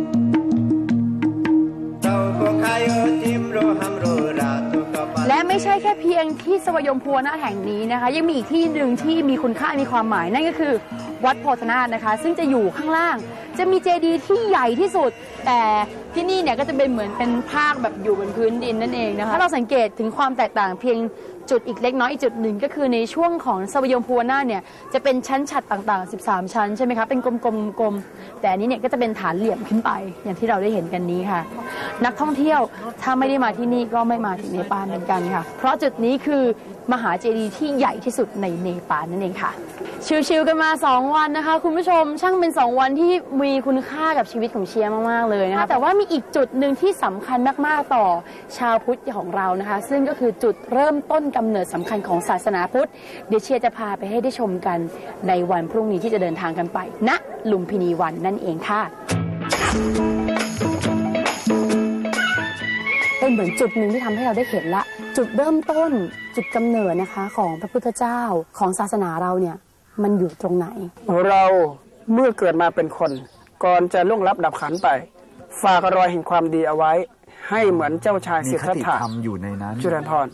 และไม่ใช่แค่เพียงที่สวยมพัวนาถแห่งนี้นะคะยังมีอีกที่หนึ่งที่มีคุณค่ามีความหมายนั่นก็คือวัดโพธนาถนะคะซึ่งจะอยู่ข้างล่างจะมีเจดีย์ที่ใหญ่ที่สุดแต่ที่นี่เนี่ยก็จะเป็นเหมือนเป็นภาคแบบอยู่บนพื้นดินนั่นเองนะคะถ้าเราสังเกตถึงความแตกต่างเพียงจุดอีกเล็กน้อยอีกจุดหนึ่งก็คือในช่วงของสวยมพัวนาถเนี่ยจะเป็นชั้นฉัตรต่างๆสิบสามชั้นใช่ไหมคะเป็นกลมๆกลมแต่อันนี้เนี่ยก็จะเป็นฐานเหลี่ยมขึ้นไปอย่างที่เราได้เห็นกันนี้ค่ะนักท่องเที่ยวถ้าไม่ได้มาที่นี่ก็ไม่มาถึงเนปาลเหมือนกันค่ะเพราะจุดนี้คือมหาเจดีย์ที่ใหญ่ที่สุดในเนปาลนั่นเองค่ะชิลๆกันมาสองวันนะคะคุณผู้ชมช่างเป็นสองวันที่มีคุณค่ากับชีวิตของเชียร์มากๆเลยนะคะแต่ว่ามีอีกจุดหนึ่งที่สำคัญมากๆต่อชาวพุทธของเรานะคะซึ่งก็คือจุดเริ่มต้นกำเนิดสำคัญของศาสนาพุทธเดี๋ยวเชียร์จะพาไปให้ได้ชมกันในวันพรุ่งนี้ที่จะเดินทางกันไปณลุมพินีวันนั่นเองค่ะเป็นเหมือนจุดหนึ่งที่ทำให้เราได้เห็นละจุดเริ่มต้นจุดกำเนิดนะคะของพระพุทธเจ้าของศาสนาเราเนี่ยมันอยู่ตรงไหนเราเมื่อเกิดมาเป็นคนก่อนจะล่วงลับดับขันไปฝากรอยแห่งความดีเอาไว้ให้เหมือนเจ้าชายสิทธัตถะอยู่ในนั้นจุฬาภรณ์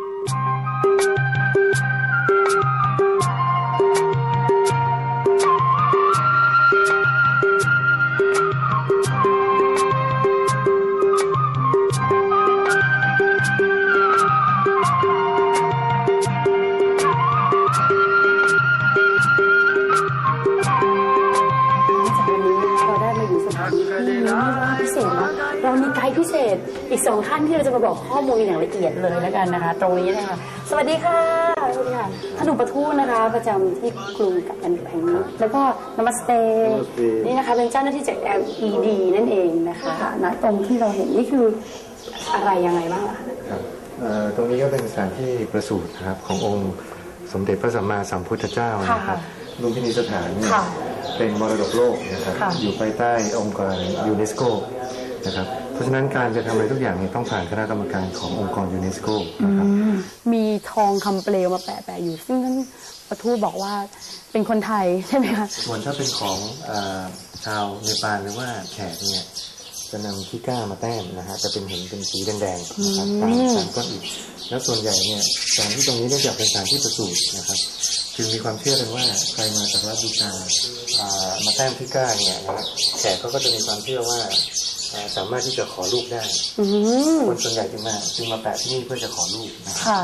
พิเศษนะเรามีไกด์พิเศษอีกสองท่านที่เราจะมาบอกข้อมูลอย่างละเอียดเลยแล้วกันนะคะตรงนี้นะคะสวัสดีค่ะสวัสดีค่ะท่านหนุ่มประทูตนะคะประจำที่กรุงกัปตันแห่งนี้แล้วก็นามัสเตนี่นะคะเป็นเจ้าหน้าที่จาก แอล อี ดี นั่นเองนะคะณตรงที่เราเห็นนี่คืออะไรยังไงบ้างคะครับตรงนี้ก็เป็นสถานที่ประสูตินะครับขององค์สมเด็จพระสัมมาสัมพุทธเจ้านะครับลุมพินีสถานเนี่ยเป็นมรดกโลกนะครับอยู่ภายใต้องค์การยูเนสโกนะครับเพราะฉะนั้นการจะทำอะไรทุกอย่างนี้ต้องผ่านคณะกรรมการขององค์กรยูเนสโกนะครับมีทองคำเปลวมาแปะแปะอยู่ซึ่งท่านประทูตบอกว่าเป็นคนไทยใช่ไหมคะส่วนถ้าเป็นของชาวเนปาลหรือว่าแขกเนี่ยจะนำขี้ก้ามาแต้มนะฮะจะเป็นเห็นเป็นสีแดงๆนะครับตามตามก้อนอิฐแล้วส่วนใหญ่เนี่ยสถานที่ตรงนี้เนื่องจากเป็นสถานที่ประสูตินะครับจึงมีความเชื่อกันว่าใครมาสักการะบูชามาแต้มขี้ก้าเนี่ยนะแขกเขาก็จะมีความเชื่อว่าสามารถที่จะขอลูกได้คนส่วนใหญ่จึงมาจึงมาแปะที่นี่เพื่อจะขอลูกนะครับ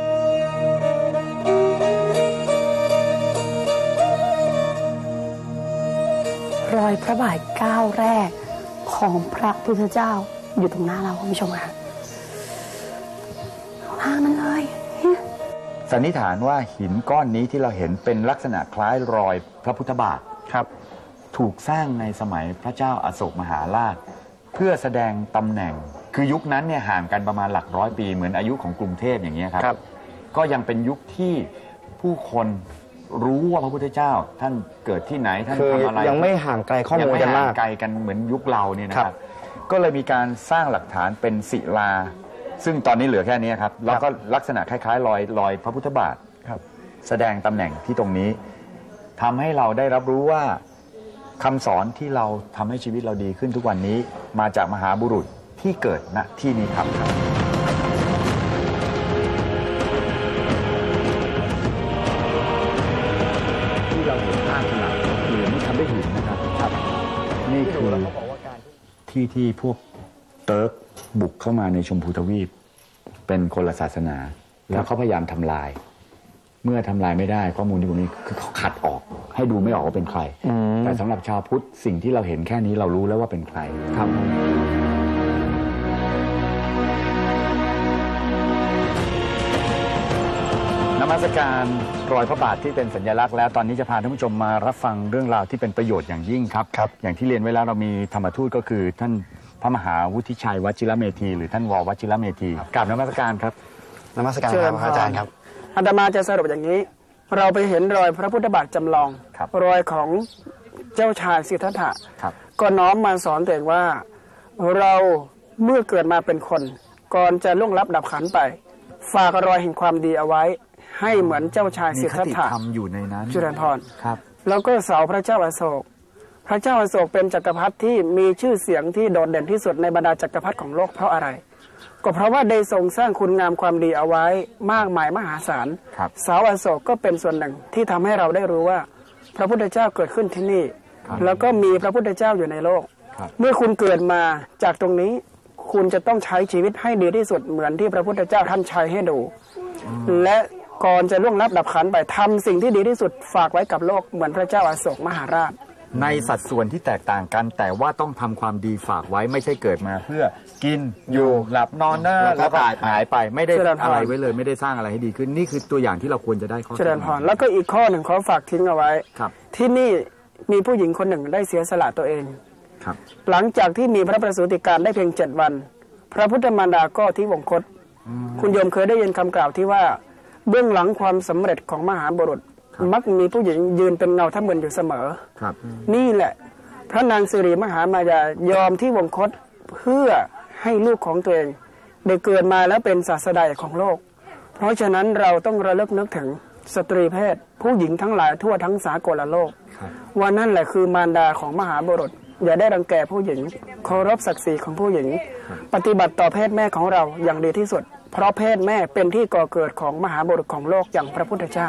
รอยพระบาทก้าวแรกของพระพุทธเจ้าอยู่ตรงหน้าเราคุณผู้ชมค่ะทางนั้นเลยสันนิษฐานว่าหินก้อนนี้ที่เราเห็นเป็นลักษณะคล้ายรอยพระพุทธบาทครับถูกสร้างในสมัยพระเจ้าอโศกมหาราช เพื่อแสดงตำแหน่งคือยุคนั้นเนี่ยห่างกันประมาณหลักร้อยปีเหมือนอายุของกรุงเทพอย่างนี้ครับครับก็ยังเป็นยุคที่ผู้คนรู้ว่าพระพุทธเจ้าท่านเกิดที่ไหนท่านคือทำอะไรยังไม่ห่างไกลข้อมูลกันยังไม่มาห่าก งไกลกันเหมือนยุคเราเนี่ยนะครับ ก็เลยมีการสร้างหลักฐานเป็นศิลา ซึ่งตอนนี้เหลือแค่นี้ครับแล้วก็ลักษณะคล้ายๆรอยรอยพระพุทธบาทครับแสดงตำแหน่งที่ตรงนี้ทำให้เราได้รับรู้ว่าคำสอนที่เราทำให้ชีวิตเราดีขึ้นทุกวันนี้มาจากมหาบุรุษที่เกิดณที่นี้ครับที่เราเห็นภาพขนาดเหลือไม่ทำได้หินนะครับครับนี่คือที่ที่พวกเติร์กบุกเข้ามาในชมพูทวีปเป็นคนละศาสนา แล้วเขาพยายามทำลาย เมื่อทำลายไม่ได้ข้อมูลที่ผมมีคือเขาขัดออกให้ดูไม่ออกว่าเป็นใครแต่สำหรับชาวพุทธสิ่งที่เราเห็นแค่นี้เรารู้แล้วว่าเป็นใครครับนมัสการรอยพระบาทที่เป็นสัญลักษณ์แล้วตอนนี้จะพาท่านผู้ชมมารับฟังเรื่องราวที่เป็นประโยชน์อย่างยิ่งครับครับอย่างที่เรียนไว้แล้วเรามีธรรมทูตก็คือท่านพระมหาวุฒิชัยวชิรเมธีหรือท่านววชิรเมธีกราบนมัสการครับนมัสการครับอาจารย์ครับอาตมาจะสรุปอย่างนี้ เราไปเห็นรอยพระพุทธบาทจำลองครับรอยของเจ้าชายสิทธัตถะครับก็น้อมมาสอนตัวเองว่าเราเมื่อเกิดมาเป็นคน ก่อนจะล่วงลับดับขันไป ฝากรอยแห่งความดีเอาไว้ ให้เหมือนเจ้าชายมีสิทคธัตติถะธรรมอยู่ในนั้นจุฬาภรณ์ครับแล้วก็เสาพระเจ้าอโศก พระเจ้าอโศกเป็นจักรพรรดิที่มีชื่อเสียงที่โดดเด่นที่สุดในบรรดาจักรพรรดิของโลกเพราะอะไร ก็เพราะว่าได้ทรงสร้างคุณงามความดีเอาไว้มากมายมหาศาลครับเสาอโศกก็เป็นส่วนหนึ่งที่ทำให้เราได้รู้ว่า พระพุทธเจ้าเกิดขึ้นที่นี่ แล้วก็มีพระพุทธเจ้าอยู่ในโลกครับเมื่อคุณเกิดมาจากตรงนี้ คุณจะต้องใช้ชีวิตให้ดีที่สุดเหมือนที่พระพุทธเจ้าท่านใช้ให้ดู และก่อนจะล่วงลับดับขันไปทำสิ่งที่ดีที่สุดฝากไว้กับโลกเหมือนพระเจ้าอโศกมหาราชในสัดส่วนที่แตกต่างกัน แต่ว่าต้องทำความดีฝากไว้ไม่ใช่เกิดมา เพื่อกินอยู่หลับนอนนะแล้วก็แล้วก็หายไปไม่ได้เจริญพรอะไรไว้เลยไม่ได้สร้างอะไรให้ดีขึ้นนี่คือตัวอย่างที่เราควรจะได้ข้อเจริญพรแล้วก็อีกข้อหนึ่งขอฝากทิ้งเอาไว้ครับที่นี่มีผู้หญิงคนหนึ่งได้เสียสละตัวเองครับหลังจากที่มีพระประสูติการได้เพียงเจ็ดวัน พระพุทธมารดาก็ที่วงคต คุณโยมเคยได้ยินคำกล่าวที่ว่าเบื้องหลังความสำเร็จของมหาบุรุษ มักมีผู้หญิงยืนเป็นเงาทับเบินอยู่เสมอครับนี่แหละ พระนางสิริมหามายายอมที่วงคตเพื่อให้ลูกของตัวเองได้เกิดมาแล้วเป็นศาสดาของโลก เพราะฉะนั้นเราต้องระลึกนึกถึงสตรีเพศ ผู้หญิงทั้งหลายทั่วทั้งสากลโลกว่านั่นแหละคือมารดาของมหาบุรุษ อย่าได้รังแกผู้หญิงเคารพศักดิ์ศรีของผู้หญิง ปฏิบัติต่อเพศแม่ของเราอย่างดีที่สุด เพราะเพศแม่เป็นที่ก่อเกิดของมหาบุรุษของโลกอย่างพระพุทธเจ้า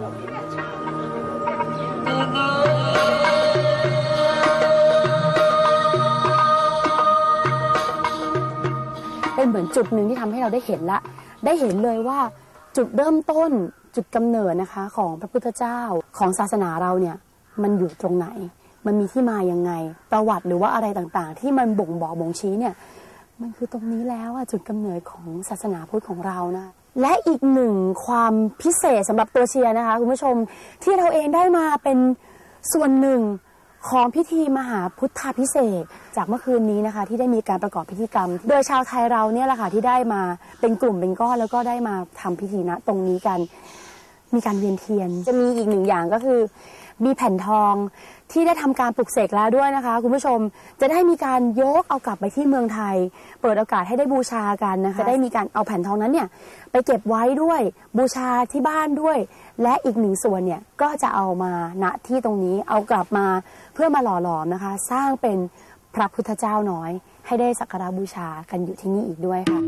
เป็นเหมือนจุดหนึ่งที่ทำให้เราได้เห็นละ ได้เห็นเลยว่าจุดเริ่มต้นจุดกำเนิดนะคะของพระพุทธเจ้าของศาสนาเราเนี่ยมันอยู่ตรงไหน มันมีที่มายังไงประวัติหรือว่าอะไรต่างๆ ที่มันบ่งบอกบ่งชี้เนี่ยมันคือตรงนี้แล้วอะจุดกำเนิดของศาสนาพุทธของเรานะและอีกหนึ่งความพิเศษสำหรับตัวเชียร์นะคะคุณผู้ชมที่เราเองได้มาเป็นส่วนหนึ่งของพิธีมหาพุทธาภิเษกจากเมื่อคืนนี้นะคะที่ได้มีการประกอบพิธีกรรม โดยชาวไทยเราเนี่ยแหละค่ะที่ได้มาเป็นกลุ่มเป็นก้อนแล้วก็ได้มาทำพิธีณตรงนี้กันมีการเวียนเทียนจะมีอีกหนึ่งอย่างก็คือมีแผ่นทองที่ได้ทำการปลุกเสกแล้วด้วยนะคะคุณผู้ชมจะได้มีการยกเอากลับไปที่เมืองไทยเปิดโอกาสให้ได้บูชากันนะคะจะได้มีการเอาแผ่นทองนั้นเนี่ยไปเก็บไว้ด้วยบูชาที่บ้านด้วยและอีกหนึ่งส่วนเนี่ยก็จะเอามาณที่ตรงนี้เอากลับมาเพื่อมาหล่อหลอมนะคะสร้างเป็นพระพุทธเจ้าน้อยให้ได้สักการะบูชากันอยู่ที่นี่อีกด้วยค่ะ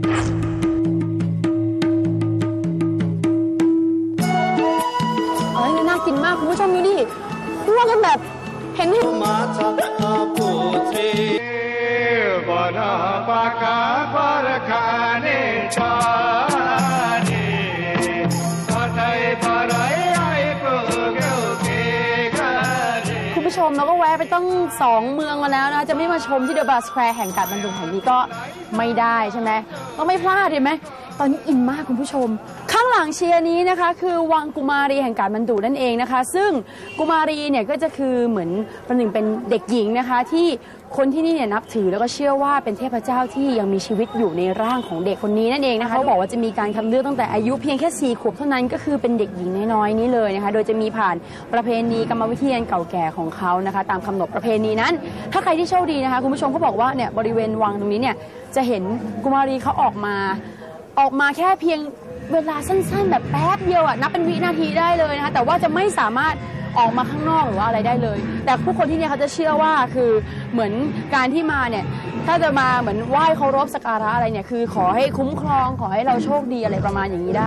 น่ากินมากคุณผู้ชมดูดิคั่วกันแบบเห็นเห็นมาชักปูทีบนาปากาปารคาเนชาเนปะไทยปะไรไอเปเกลเกกาเนคุณผู้ชมเราก็แวะไปต้องสองเมืองมาแล้วนะจะไม่มาชมที่เดอะบาร์สแควร์แห่งกาดบรรดุงแห่งนี้ก็ไม่ได้ใช่ไหมต้องไม่พลาดเห็นไหมตอนนี้อินมากคุณผู้ชมค่างหลังเชียร์นี้นะคะคือวังกุมารีแห่งการบรรดุนั่นเองนะคะซึ่งกุมารีเนี่ยก็จะคือเหมือนประหนึ่งเป็นเด็กหญิงนะคะที่คนที่นี่เนี่ยนับถือแล้วก็เชื่อว่าเป็นเทพเจ้าที่ยังมีชีวิตอยู่ในร่างของเด็กคนนี้นั่นเองนะคะเขาบอกว่าจะมีการคัดเลือกตั้งแต่อายุเพียงแค่สี่ขวบเท่านั้นก็คือเป็นเด็กหญิงน้อยๆนี้เลยนะคะโดยจะมีผ่านประเพณีกรรมวิธีเก่าแก่ของเขานะคะตามกำหนดประเพณีนั้นถ้าใครที่โชคดีนะคะคุณผู้ชมเขาบอกว่าเนี่ยบริเวณวังตรงนี้เนี่ยจะเห็นกุมารีเขาออกมาออกมาแค่เพียงเวลาสั้นๆแบบแป๊บเดียวอ่ะนับเป็นวินาทีได้เลยนะคะแต่ว่าจะไม่สามารถออกมาข้างนอกหรือว่าอะไรได้เลยแต่ผู้คนที่นี่เขาจะเชื่อว่าคือเหมือนการที่มาเนี่ยถ้าจะมาเหมือนไหว้เคารพสักการะอะไรเนี่ยคือขอให้คุ้มครองขอให้เราโชคดีอะไรประมาณอย่างนี้ได้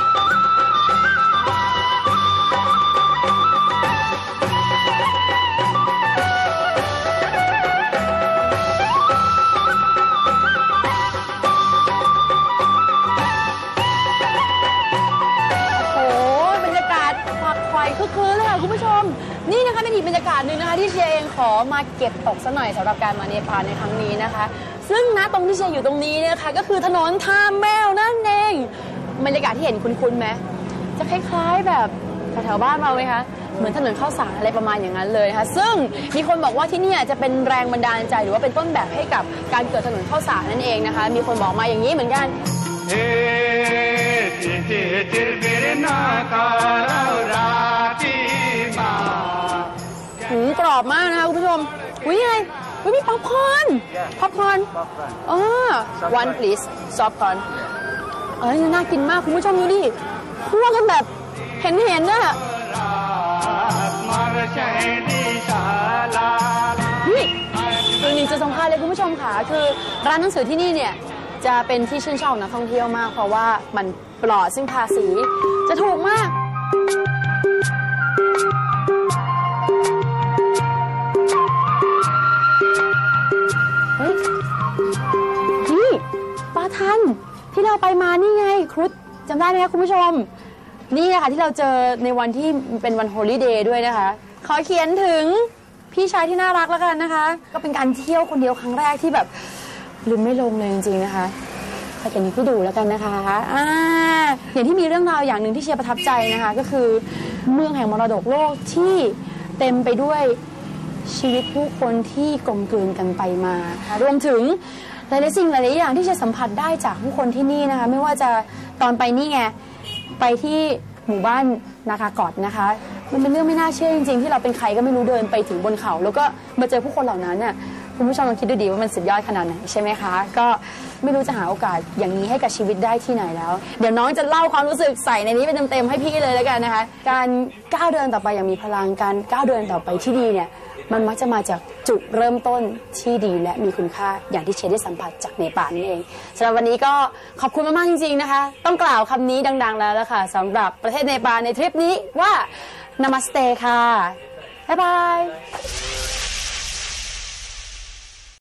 คือคืนเลยค่ะคุณผู้ชมนี่นะคะเป็นอีกบรรยากาศหนึ่งนะคะที่เชียร์เองขอมาเก็บตกซะหน่อยสำหรับการมาเนปาลในครั้งนี้นะคะซึ่งณตรงที่เชียร์อยู่ตรงนี้นะคะก็คือถนนท่าแมวนั่นเองบรรยากาศที่เห็นคุ้นๆไหมจะคล้ายๆแบบแถวๆบ้านเราไหมคะเหมือนถนนข้าวสารอะไรประมาณอย่างนั้นเลยค่ะซึ่งมีคนบอกว่าที่นี่จะเป็นแรงบันดาลใจหรือว่าเป็นต้นแบบให้กับการเกิดถนนข้าวสารนั่นเองนะคะมีคนบอกมาอย่างนี้เหมือนกันหืมกรอบมากนะคะคุณผู้ชมอุ้ยไงอุ้ยมีป๊อปคอร์นป๊อปคอร์นอ๋อ one please soft corn เอ้ยน่ากินมากคุณผู้ชมดูดิคั่วกันแบบเห็นเห็นน่ะนี่อีกหนึ่งจุดสำคัญเลยคุณผู้ชมค่ะคือร้านหนังสือที่นี่เนี่ยจะเป็นที่ชื่นชอบนักท่องเที่ยวมากเพราะว่ามันปลอดซึ่งภาษีจะถูกมากเฮ้ยนี่ปาทันที่เราไปมานี่ไงครุฑจำได้ไหมคะคุณผู้ชมนี่นะคะที่เราเจอในวันที่เป็นวันโฮลิเดย์ด้วยนะคะขอเขียนถึงพี่ชายที่น่ารักแล้วกันนะคะก็เป็นการเที่ยวคนเดียวครั้งแรกที่แบบลืมไม่ลงเลยจริงๆนะคะขอเขียนให้พี่ดูแล้วกันนะคะอ่าอย่างที่มีเรื่องราวอย่างหนึ่งที่เชียร์ประทับใจนะคะก็คือเมืองแห่งมรดกโลกที่เต็มไปด้วยชีวิตผู้คนที่กลมกลืนกันไปมารวมถึงหลายๆสิ่งหลายๆอย่างที่จะสัมผัสได้จากผู้คนที่นี่นะคะไม่ว่าจะตอนไปนี่ไงไปที่หมู่บ้านนาคากอดนะคะมันเป็นเรื่องไม่น่าเชื่อจริงๆที่เราเป็นใครก็ไม่รู้เดินไปถึงบนเขาแล้วก็มาเจอผู้คนเหล่านั้นน่ะคุณผู้ชมลองคิดดูดีว่ามันสุดยอดขนาดไหนใช่ไหมคะก็ไม่รู้จะหาโอกาสอย่างนี้ให้กับชีวิตได้ที่ไหนแล้วเดี๋ยวน้องจะเล่าความรู้สึกใส่ในนี้เป็นเต็มๆให้พี่เลยแล้วกันนะคะการก้าวเดินต่อไปอย่างมีพลังการก้าวเดินต่อไปที่ดีเนี่ยมันมักจะมาจากจุดเริ่มต้นที่ดีและมีคุณค่าอย่างที่เชได้สัมผัสจากเนปาลนี่เองสำหรับวันนี้ก็ขอบคุณมากๆจริงๆนะคะต้องกล่าวคำนี้ดังๆแล้วละค่ะสำหรับประเทศเนปาลในทริปนี้ว่านามัสเตค่ะบ๊ายบาย